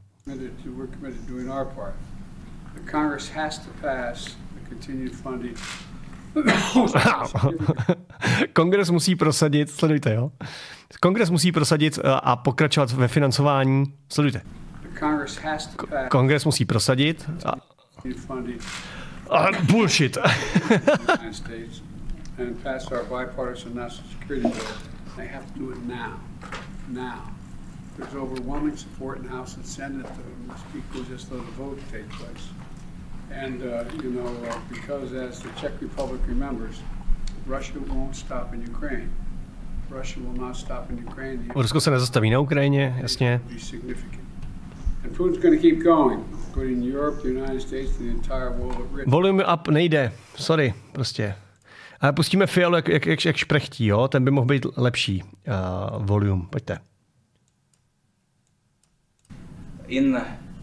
Kongres musí prosadit, sledujte, jo? Kongres musí prosadit a pokračovat ve financování, sledujte. Kongres musí prosadit bullshit. And pass our bipartisan national security bill. They have to do it now. Now. There's overwhelming support in the House and Senate to speak just let the vote take place. And, because as the Czech Republic remembers, Russia won't stop in Ukraine. Russia will not stop in Ukraine. Rusko se nezastaví na Ukrajině, jasně. And Putin's going to keep going, including Europe, the United States, the entire world at risk. Volume up nejde, sorry, prostě. Ale pustíme Fialu, jak šprechtí, jo? Ten by mohl být lepší volume. Pojďte. In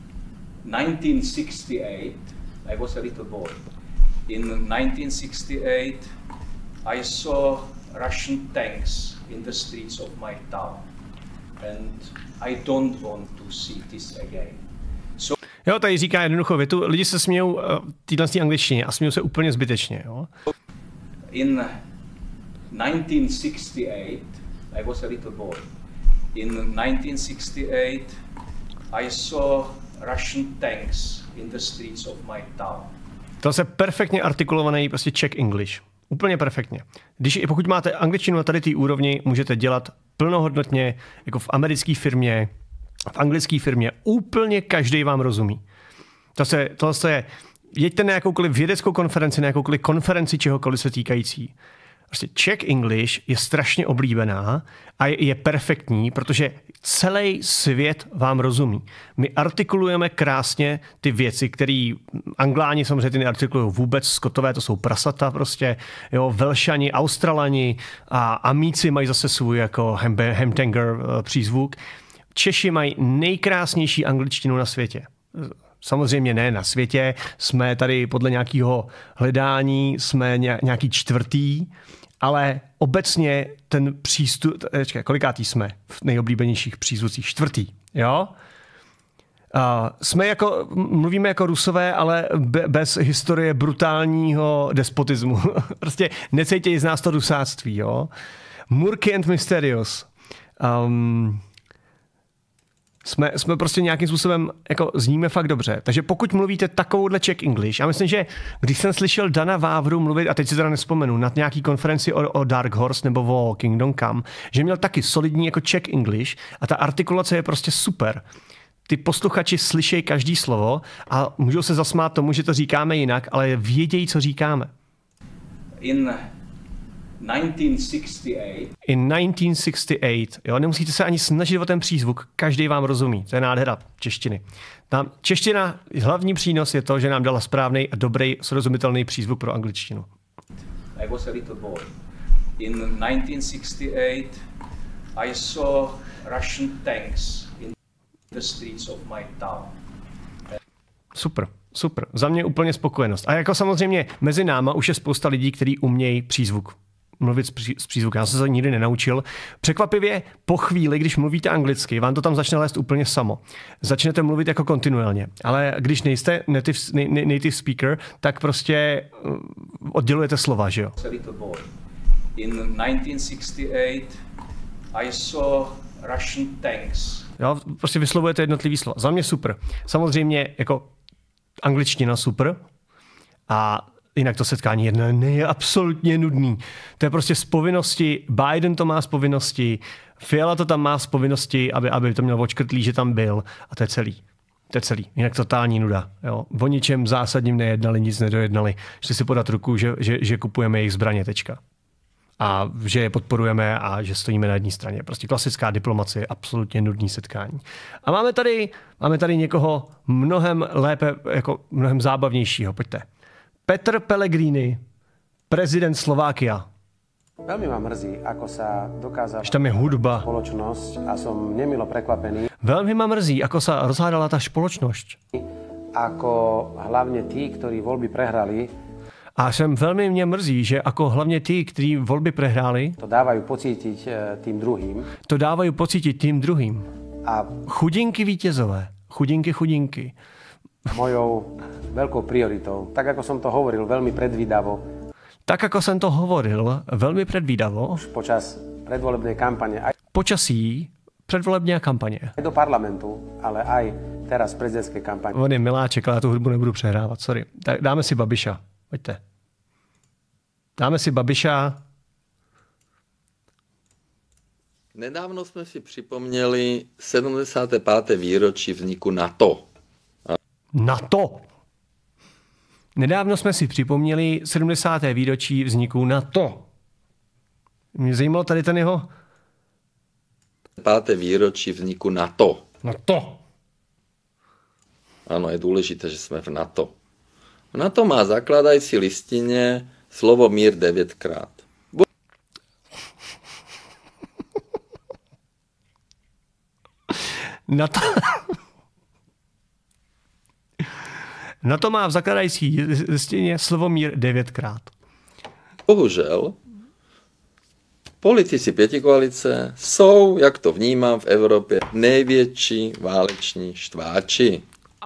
1968, I was a little boy. In 1968, I saw Russian tanks in the streets of my town. And I don't want to see this again. Jo, tady říká jednoduchou větu. Lidi se smějou týhle angličtině a smějou se úplně zbytečně, jo? In 1968, I was a little boy. In 1968, I saw Russian tanks in the streets of my town. To je perfektně artikulovaný prostě Czech English. Úplně perfektně. Pokud máte angličtinu na tady té úrovni, můžete dělat plnohodnotně, jako v americké firmě, v anglické firmě. Úplně každý vám rozumí. To je jeďte na jakoukoliv vědeckou konferenci, na jakoukoliv konferenci čehokoliv se týkající. Prostě Czech English je strašně oblíbená a je perfektní, protože celý svět vám rozumí. My artikulujeme krásně ty věci, které Angláni samozřejmě ty neartikulují vůbec, Skotové to jsou prasata prostě, jo, Velšani, Australani a Amíci mají zase svůj jako Hemtanger přízvuk. Češi mají nejkrásnější angličtinu na světě. Samozřejmě ne na světě, jsme tady podle nějakého hledání, jsme nějaký čtvrtý, ale obecně ten přístup, kolikátý jsme v nejoblíbenějších přízvucích? Čtvrtý, jo? Jsme jako, mluvíme jako Rusové, ale bez historie brutálního despotismu. Prostě necítějí z nás to rusáctví, jo? Murky and Mysterious. Jsme prostě nějakým způsobem, jako zníme fakt dobře. Takže pokud mluvíte takovouhle Czech English, já myslím, že když jsem slyšel Dana Vávru mluvit, a teď si teda nespomenu, na nějaký konferenci o Dark Horse nebo o Kingdom Come, že měl taky solidní jako Czech English a ta artikulace je prostě super. Ty posluchači slyšejí každý slovo a můžou se zasmát tomu, že to říkáme jinak, ale vědějí, co říkáme. In 1968, jo, nemusíte se ani snažit o ten přízvuk, každý vám rozumí, to je nádhera češtiny. Čeština, hlavní přínos je to, že nám dala správný a dobrý, srozumitelný přízvuk pro angličtinu. I was a little boy. In 1968, I saw Russian tanks in the streets of my town. Super. Super. Za mě úplně spokojenost. A jako samozřejmě mezi náma už je spousta lidí, kteří umějí přízvuk. mluvit s přízvukem. Já jsem se to nikdy nenaučil. Překvapivě po chvíli, když mluvíte anglicky, vám to tam začne lézt úplně samo. Začnete mluvit jako kontinuálně. Ale když nejste native speaker, tak prostě oddělujete slova, že jo? In 1968 I saw Russian tanks. Jo, prostě vyslovujete jednotlivý slova. Za mě super. Samozřejmě jako angličtina super a jinak to setkání je absolutně nudný. To je prostě z povinnosti, Biden to má z povinnosti, Fiala to tam má z povinnosti, aby to měl odškrtlý, že tam byl a to je celý. To je celý. Jinak totální nuda. Jo. O ničem zásadním nejednali, nic nedojednali. Šli si podat ruku, že kupujeme jejich zbraně, tečka. A že je podporujeme a že stojíme na jedné straně. Prostě klasická diplomacie, absolutně nudný setkání. A máme tady někoho mnohem lépe, jako mnohem zábavnějšího. Pojďte. Petr Pellegrini, prezident Slovákia. Veľmi ma mrzí, ako sa dokázala tam je hudba. Spoločnosť a som nemilo prekvapený. Veľmi ma mrzí, ako sa rozhádala tá spoločnosť. Ako hlavne tí, ktorí voľby prehrali. A velmi mě mrzí, že jako hlavně ty, kteří volby prehráli, to dávajú pocítiť tým druhým. To dávají pocítit tím druhým. A chudinky vítězové. Chudinky. Mojou veľkou prioritou, tak ako som to hovoril, veľmi predvídavo. Tak ako jsem to hovoril, velmi předvídavo. Počas predvolebnej kampane. Počasí předvolební kampaně. Aj do parlamentu, ale aj teraz prezidentské kampaně. On je miláček, ale já tu hudbu nebudu přehrávat, sorry. Tak dáme si Babiša. Pojďte. Dáme si Babiša. Nedávno jsme si připomněli 75. výročí vzniku NATO. NATO. Nedávno jsme si připomněli 70. výročí vzniku NATO. Mě zajímalo tady ten jeho... 5. výročí vzniku NATO. NATO. Ano, je důležité, že jsme v NATO. NATO má zakládající listině slovo mír 9krát. NATO má v zakládající listině slovo mír 9krát. Bohužel, politici pětikoalice jsou, jak to vnímám v Evropě, největší váleční štváči.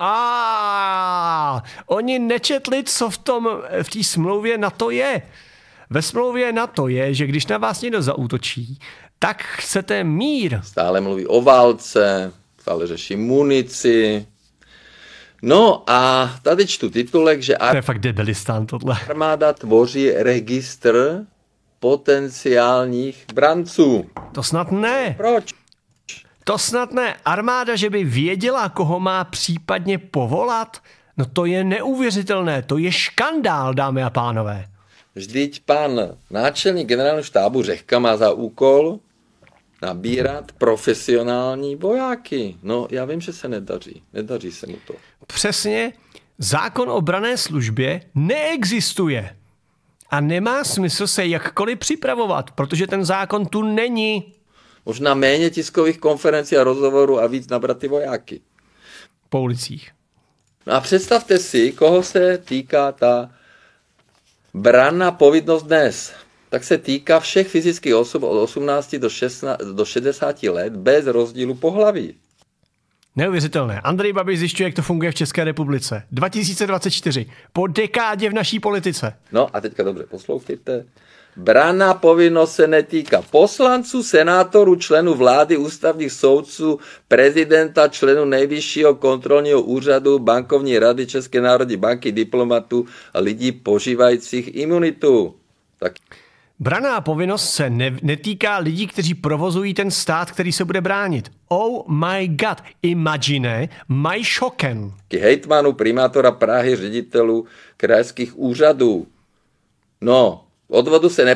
Oni nečetli, co v té smlouvě NATO je. Ve smlouvě NATO je, že když na vás někdo zaútočí, tak chcete mír. Stále mluví o válce, stále řeší munici. No a tady čtu titulek, že to je fakt debilistán tohle. Armáda tvoří registr potenciálních branců. To snad ne. Proč? To snad ne. Armáda, že by věděla, koho má případně povolat? No to je neuvěřitelné, to je škandál, dámy a pánové. Vždyť pan náčelník generálního štábu Řehka má za úkol nabírat profesionální vojáky. No já vím, že se nedaří. Nedaří se mu to. Přesně. Zákon o branné službě neexistuje. A nemá smysl se jakkoliv připravovat, protože ten zákon tu není. Možná méně tiskových konferencí a rozhovorů a víc nabrat ty vojáky. Po ulicích. No a představte si, koho se týká ta branná povinnost dnes. Tak se týká všech fyzických osob od 18 do 60 let bez rozdílu pohlaví. Neuvěřitelné. Andrej Babiš zjišťuje, jak to funguje v České republice. 2024. Po dekádě v naší politice. No a teďka dobře poslouchejte. Branná povinnost se netýká poslanců, senátorů, členů vlády, ústavních soudců, prezidenta, členů Nejvyššího kontrolního úřadu, bankovní rady České národní banky, diplomatů a lidí požívajících imunitu. Tak. Branná povinnost se netýká lidí, kteří provozují ten stát, který se bude bránit. Oh my god, imagine my šoken. Hejtmanů, primátora Prahy, ředitelů krajských úřadů. No, odvodu se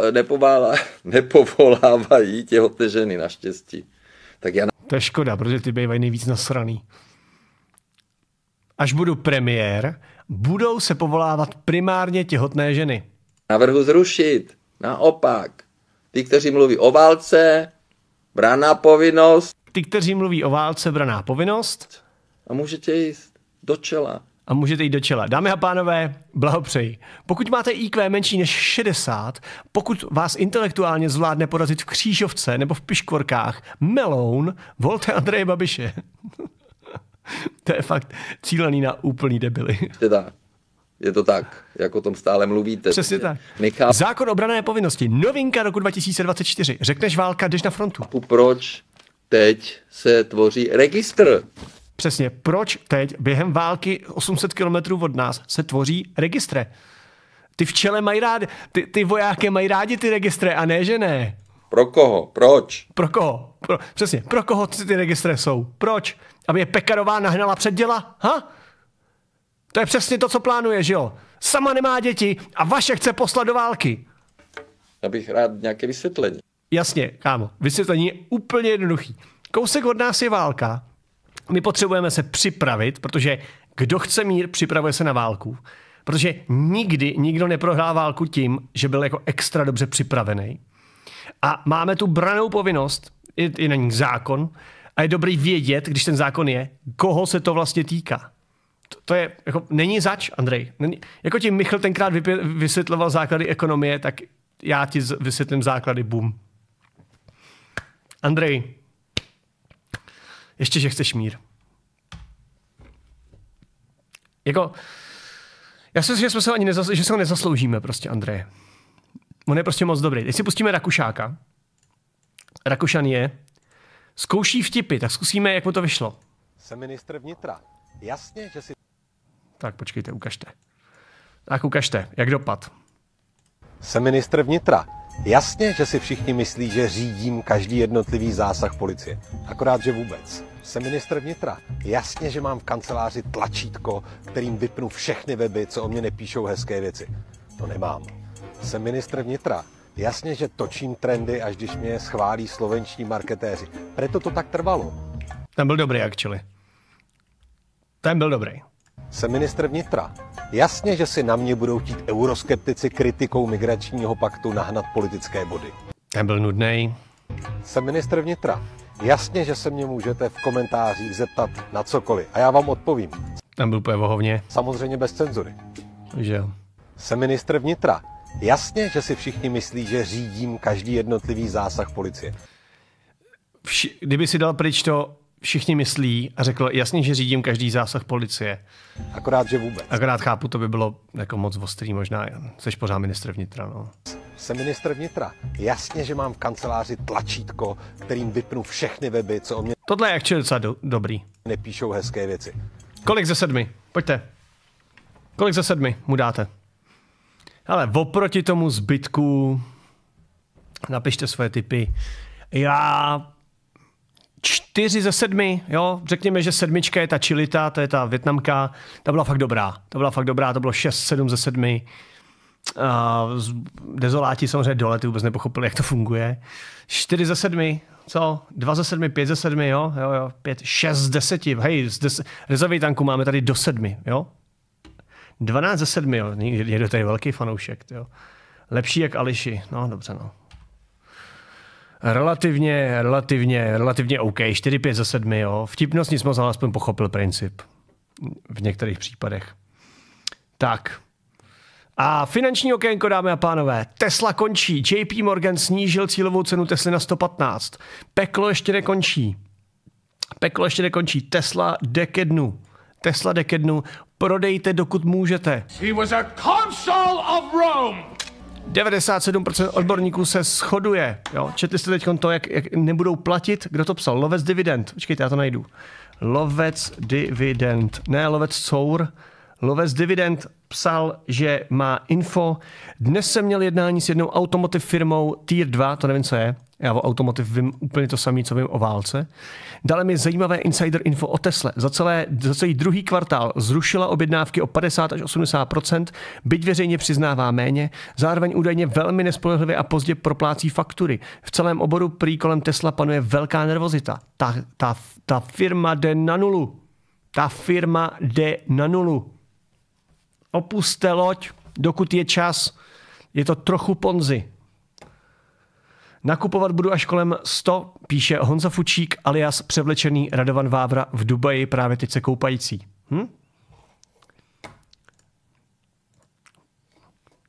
nepovolávají těhotné ženy, naštěstí. Tak já... To je škoda, protože ty bývají nejvíc nasraný. Až budu premiér, budou se povolávat primárně těhotné ženy. Navrhu zrušit. Naopak. Ty, kteří mluví o válce, branná povinnost. Ty, kteří mluví o válce, branná povinnost. A můžete jít do čela. a můžete jít do čela. Dámy a pánové, blahopřeji. Pokud máte IQ menší než 60, pokud vás intelektuálně zvládne porazit v křížovce nebo v piškvorkách meloun, volte Andreje Babiše. To je fakt cílený na úplný debily. Teda, je to tak, jak o tom stále mluvíte. Přesně tak. Zákon o branné povinnosti. Novinka roku 2024. Řekneš válka, jdeš na frontu. Proč teď se tvoří registr? Přesně. Proč teď během války 800 kilometrů od nás se tvoří registry? Ty včele mají rádi, ty vojáky mají rádi ty registry a ne, že ne. Pro koho? Proč? Pro koho? Přesně. Pro koho ty registry jsou? Proč? Aby je Pekarová nahnala před děla? Ha? To je přesně to, co plánuje, že jo? Sama nemá děti a Vašek chce poslat do války. Já bych rád nějaké vysvětlení. Jasně, kámo. Vysvětlení je úplně jednoduchý. Kousek od nás je válka. My potřebujeme se připravit, protože kdo chce mír, připravuje se na válku. Protože nikdy nikdo neprohrál válku tím, že byl jako extra dobře připravený. A máme tu brannou povinnost, je na ní zákon, a je dobrý vědět, když ten zákon je, koho se to vlastně týká. To je, jako, není zač, Andrej. Jako ti Michl tenkrát vysvětloval základy ekonomie, tak já ti vysvětlím základy, bum. Andrej, ještě, že chceš mír. Jako, já si myslím, že jsme se že se ho nezasloužíme prostě, Andreje. On je prostě moc dobrý. Teď si pustíme Rakušáka. Rakušan zkouší vtipy, tak zkusíme, jak mu to vyšlo. Jsem ministr vnitra. Jasně, že si... Tak počkejte, ukažte. Tak ukažte, jak dopad. Jsem ministr vnitra. Jasně, že si všichni myslí, že řídím každý jednotlivý zásah policie. Akorát, že vůbec. Jsem ministr vnitra. Jasně, že mám v kanceláři tlačítko, kterým vypnu všechny weby, co o mě nepíšou hezké věci. To nemám. Jsem ministr vnitra. Jasně, že točím trendy, až když mě schválí slovenští marketéři. Proto to tak trvalo. Ten byl dobrý, actually. Ten byl dobrý. Jsem ministr vnitra. Jasně, že si na mě budou chtít euroskeptici kritikou migračního paktu nahnat politické body. Ten byl nudnej. Jsem ministr vnitra. Jasně, že se mě můžete v komentářích zeptat na cokoliv a já vám odpovím. Ten byl úplně vohovně. Samozřejmě bez cenzury. Že jo. Jsem ministr vnitra. Jasně, že si všichni myslí, že řídím každý jednotlivý zásah policie. Kdyby si dal pryč to všichni myslí a řekl jasně, že řídím každý zásah policie. Akorát, že vůbec. Akorát chápu, to by bylo jako moc ostrý možná. Jseš pořád ministr vnitra, no. Jsem ministr vnitra. Jasně, že mám v kanceláři tlačítko, kterým vypnu všechny weby, co o mě... Tohle je actually docela dobrý. Nepíšou hezké věci. Kolik ze 7? Pojďte. Kolik ze 7 mu dáte? Ale oproti tomu zbytku napište svoje tipy. Já 4 ze 7, jo, řekněme, že 7 je ta Chilita, to je ta Vietnamka, ta byla fakt dobrá. To bylo 6-7 ze 7. Dezoláti samozřejmě dole, ty vůbec nepochopili, jak to funguje. 4 ze 7, co? 2 ze 7, 5 ze 7, jo, 5, 6 z 10, hej, rezervy tanku máme tady do 7, jo. 12 ze 7, jo, je tady velký fanoušek, jo. Lepší jak Ališi, no dobře, no. Relativně OK, 4-5 ze 7, jo. Vtipnost nic moc, ale aspoň pochopil princip. V některých případech. Tak. A finanční okénko, dámy a pánové. Tesla končí. JP Morgan snížil cílovou cenu Tesly na 115. Peklo ještě nekončí. Tesla jde ke dnu. Prodejte, dokud můžete. He was a consul of Rome. 97% odborníků se shoduje. Jo? Četli jste teď to, jak nebudou platit? Kdo to psal? Lovec dividend. Počkejte, já to najdu. Lovec dividend. Ne, lovec cour. Lovec dividend psal, že má info. Dnes jsem měl jednání s jednou automotive firmou Tier 2, to nevím, co je. Já o automotive vím úplně to samé, co vím o válce. Dali mi zajímavé insider info o Tesle. Za celý druhý kvartál zrušila objednávky o 50 až 80%, byť veřejně přiznává méně, zároveň údajně velmi nespolehlivě a pozdě proplácí faktury. V celém oboru prý kolem Tesla panuje velká nervozita. Ta firma jde na nulu. Opuste loď, dokud je čas. Je to trochu ponzi. Nakupovat budu až kolem 100, píše Honza Fučík alias převlečený Radovan Vávra v Dubaji právě teď se koupající.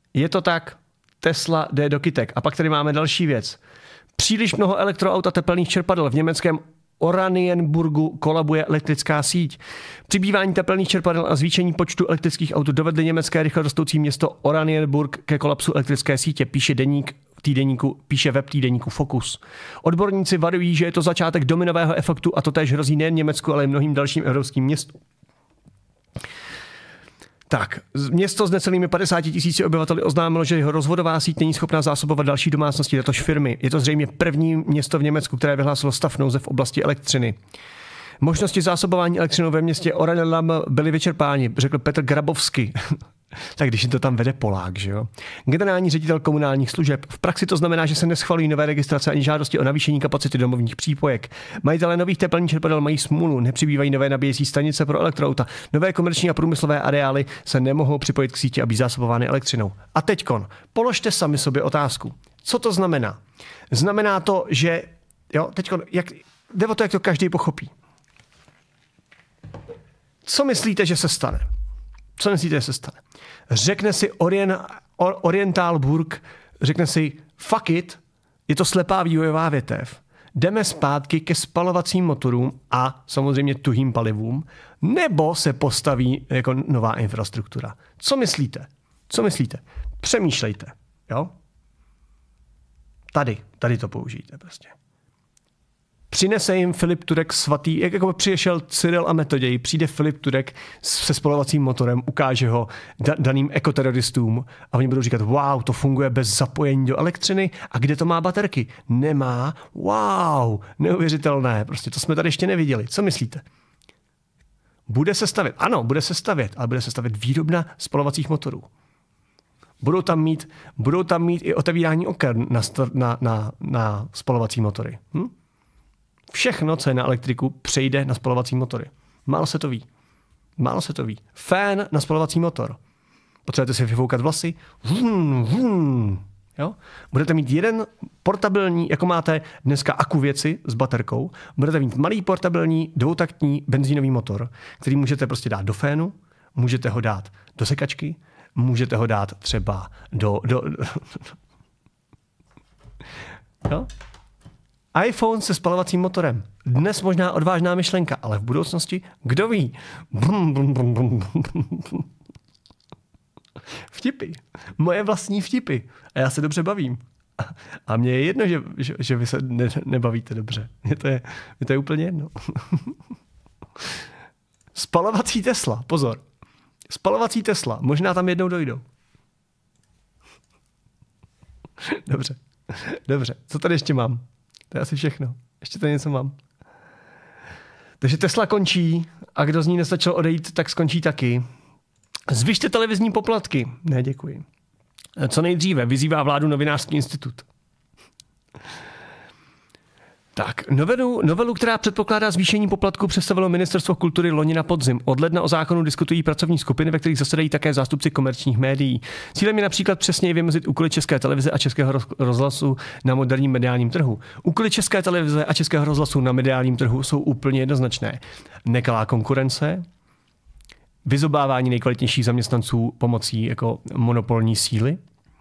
Je to tak, Tesla jde do kytek. A pak tady máme další věc. Příliš mnoho elektroaut a tepelných čerpadel v německém Oranienburgu kolabuje elektrická síť. Přibývání tepelných čerpadel a zvýšení počtu elektrických aut dovedly německé rychle rostoucí město Oranienburg ke kolapsu elektrické sítě, píše web týdeníku Focus. Odborníci varují, že je to začátek dominového efektu a to též hrozí nejen Německu, ale i mnohým dalším evropským městům. Tak, město s necelými 50 000 obyvateli oznámilo, že jeho rozvodová síť není schopná zásobovat další domácnosti tétož firmy. Je to zřejmě první město v Německu, které vyhlásilo stav nouze v oblasti elektřiny. Možnosti zásobování elektřinou ve městě Orenlam byly vyčerpány, řekl Petr Grabovský. Tak když to tam vede Polák, že jo? Generální ředitel komunálních služeb. V praxi to znamená, že se neschvalují nové registrace ani žádosti o navýšení kapacity domovních přípojek. Majitelé nových tepelných čerpadel mají smůlu, nepřibývají nové nabíjecí stanice pro elektroauta. Nové komerční a průmyslové areály se nemohou připojit k síti a být zásobovány elektřinou. A teďkon, položte sami sobě otázku. Co to znamená? Znamená to, že jo, teďkon, jde o to, jak to každý pochopí. Co myslíte, že se stane? Co myslíte, že se stane? Řekne si Orientalburg, řekne si fuck it, je to slepá vývojová větev. Jdeme zpátky ke spalovacím motorům a samozřejmě tuhým palivům, nebo se postaví jako nová infrastruktura. Co myslíte? Co myslíte? Přemýšlejte. Jo? Tady to použijte prostě. Přinese jim Filip Turek svatý, jak jako přišel Cyril a Metoděj, přijde Filip Turek se spalovacím motorem, ukáže ho daným ekoteroristům a oni budou říkat, wow, to funguje bez zapojení do elektřiny a kde to má baterky? Nemá, wow, neuvěřitelné, prostě to jsme tady ještě neviděli. Co myslíte? Bude se stavět, ano, bude se stavět, ale bude se stavět výrobna spalovacích motorů. Budou tam mít i otevírání oken na spalovací motory. Všechno, co je na elektriku, přejde na spalovací motory. Málo se to ví. Fén na spalovací motor. Potřebujete si vyfoukat vlasy. Jo? Budete mít jeden portabilní, jako máte dneska Akku věci s baterkou, budete mít malý portabilní dvoutaktní benzínový motor, který můžete prostě dát do fénu, můžete ho dát do sekačky, můžete ho dát třeba do jo? iPhone se spalovacím motorem. Dnes možná odvážná myšlenka, ale v budoucnosti, kdo ví? Vtipy. Moje vlastní vtipy. A já se dobře bavím. A mně je jedno, že vy se nebavíte dobře. Mně to je úplně jedno. Spalovací Tesla. Pozor. Spalovací Tesla. Možná tam jednou dojdou. Dobře. Co tady ještě mám? To je asi všechno. Ještě tady něco mám. Takže Tesla končí a kdo z ní nestačil odejít, tak skončí taky. Zvyšte televizní poplatky. Ne, děkuji. Co nejdříve vyzývá vládu Novinářský institut. Tak, novelu, která předpokládá zvýšení poplatku, představilo Ministerstvo kultury loni na podzim. Od ledna o zákonu diskutují pracovní skupiny, ve kterých zasedají také zástupci komerčních médií. Cílem je například přesněji vymezit úkoly České televize a Českého rozhlasu na moderním mediálním trhu. Úkoly České televize a Českého rozhlasu na mediálním trhu jsou úplně jednoznačné. Nekalá konkurence, vyzobávání nejkvalitnějších zaměstnanců pomocí jako monopolní síly,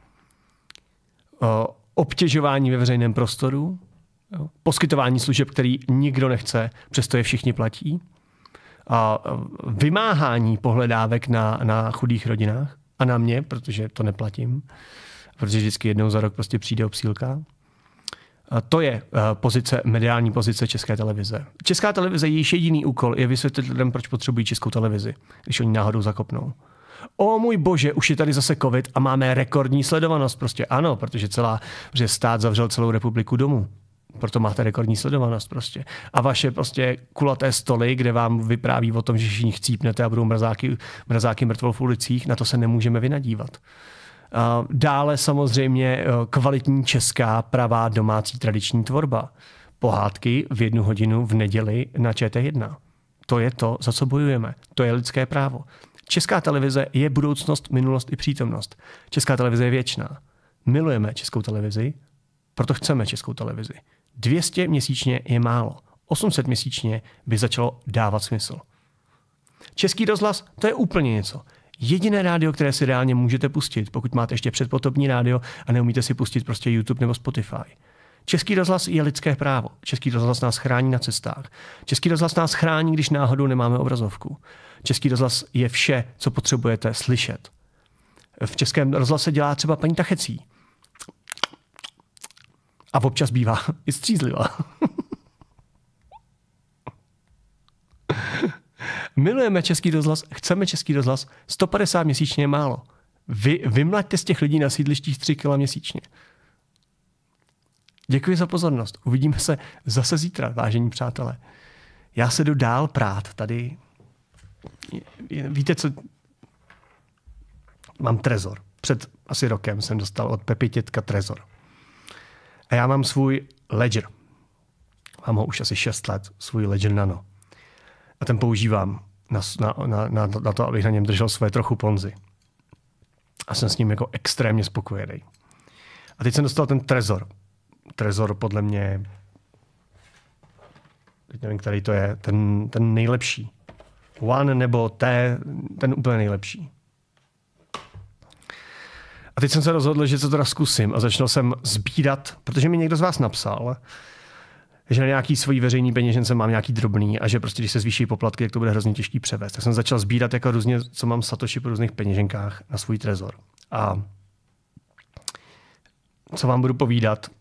obtěžování ve veřejném prostoru, poskytování služeb, který nikdo nechce, přesto je všichni platí. A vymáhání pohledávek na chudých rodinách a na mě, protože to neplatím, protože vždycky jednou za rok prostě přijde obsílka. A to je mediální pozice České televize. Česká televize, jejíž jediný úkol je vysvětlit lidem, proč potřebují Českou televizi, když oni náhodou zakopnou. O můj bože, už je tady zase covid a máme rekordní sledovanost. Prostě ano, protože stát zavřel celou republiku domů. Proto máte rekordní sledovanost prostě. A vaše prostě kulaté stoly, kde vám vypráví o tom, že všichni chcípnete a budou mrazáky mrtvol v ulicích, na to se nemůžeme vynadívat. Dále samozřejmě kvalitní česká pravá domácí tradiční tvorba. Pohádky v 1 hodinu v neděli na ČT1. To je to, za co bojujeme. To je lidské právo. Česká televize je budoucnost, minulost i přítomnost. Česká televize je věčná. Milujeme Českou televizi, proto chceme Českou televizi. 200 měsíčně je málo. 800 měsíčně by začalo dávat smysl. Český rozhlas, to je úplně něco. Jediné rádio, které si reálně můžete pustit, pokud máte ještě předpotopní rádio a neumíte si pustit prostě YouTube nebo Spotify. Český rozhlas je lidské právo. Český rozhlas nás chrání na cestách. Český rozhlas nás chrání, když náhodou nemáme obrazovku. Český rozhlas je vše, co potřebujete slyšet. V Českém rozhlase dělá třeba paní Tachecí. A občas bývá i střízlivá. Milujeme Český rozhlas, chceme Český rozhlas, 150 měsíčně je málo. Vymlaďte z těch lidí na sídlištích 3 kg měsíčně. Děkuji za pozornost. Uvidíme se zase zítra, vážení přátelé. Já se jdu dál prát tady. Víte, co? Mám trezor. Před asi rokem jsem dostal od Pepi tětka trezor. A já mám svůj Ledger. Mám ho už asi 6 let, svůj Ledger Nano. A ten používám na to, abych na něm držel své trochu ponzy. A jsem s ním jako extrémně spokojený. A teď jsem dostal ten trezor. Trezor podle mě, teď nevím, který to je, ten nejlepší. One nebo ten úplně nejlepší. A teď jsem se rozhodl, že to teda zkusím a začal jsem sbírat, protože mi někdo z vás napsal, že na nějaký svojí veřejný peněžence mám nějaký drobný a že prostě, když se zvýší poplatky, tak to bude hrozně těžký převést. Tak jsem začal sbírat jako různě, co mám satoshi po různých peněženkách na svůj trezor. A co vám budu povídat,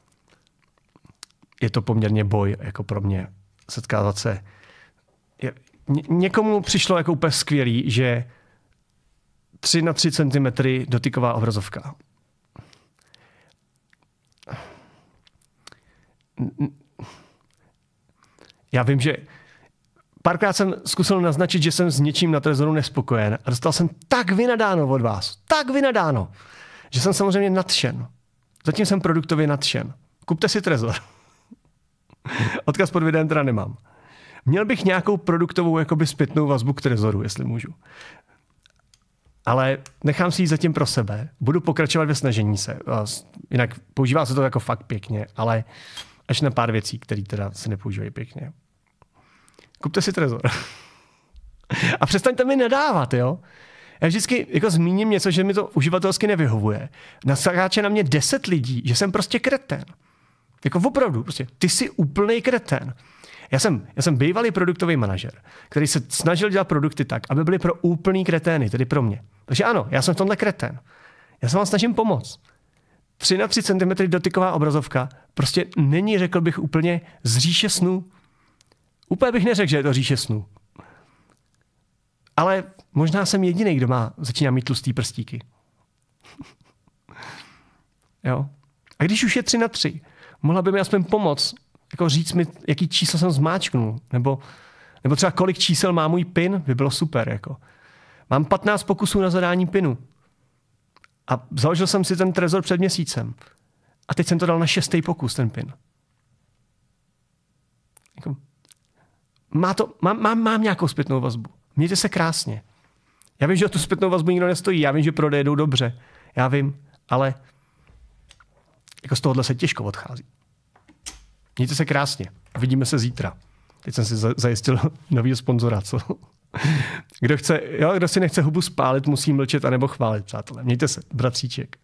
je to poměrně boj jako pro mě setkávat se. Někomu přišlo jako úplně skvělý, že 3 na 3 cm dotyková obrazovka. Já vím, že párkrát jsem zkusil naznačit, že jsem s něčím na trezoru nespokojen a dostal jsem tak vynadáno od vás, že jsem samozřejmě nadšen. Zatím jsem produktově nadšen. Kupte si trezor. Odkaz pod videem teda nemám. Měl bych nějakou produktovou jakoby zpětnou vazbu k trezoru, jestli můžu. Ale nechám si ji zatím pro sebe. Budu pokračovat ve snažení se. Jinak používá se to jako fakt pěkně, ale až na pár věcí, které teda se nepoužívají pěkně. Kupte si trezor. A přestaňte mi nadávat, jo? Já vždycky jako zmíním něco, že mi to uživatelsky nevyhovuje. Nasáče na mě 10 lidí, že jsem prostě kretén. Jako opravdu, prostě, ty jsi úplnej kretén. Já jsem bývalý produktový manažer, který se snažil dělat produkty tak, aby byly pro úplný kretény, tedy pro mě. Takže ano, já jsem v tomhle kretén. Já se vám snažím pomoct. 3 na 3 cm dotyková obrazovka prostě není, řekl bych, úplně z říše snů. Úplně bych neřekl, že je to říše snů. Ale možná jsem jediný, kdo začíná mít tlustý prstíky. Jo? A když už je 3 na 3, mohla by mi aspoň pomoct, jako říct mi, jaký číslo jsem zmáčknul, nebo třeba kolik čísel má můj PIN, by bylo super. Jako. Mám 15 pokusů na zadání PINu. A založil jsem si ten trezor před měsícem. A teď jsem to dal na 6. pokus, ten PIN. Jako, mám nějakou zpětnou vazbu. Mějte se krásně. Já vím, že o tu zpětnou vazbu nikdo nestojí. Já vím, že prodeje jdou dobře. Já vím, ale jako z tohohle se těžko odchází. Mějte se krásně. Vidíme se zítra. Teď jsem si zajistil novýho sponzora, co? Kdo si nechce hubu spálit, musí mlčet anebo chválit, přátelé. Mějte se, bratříček.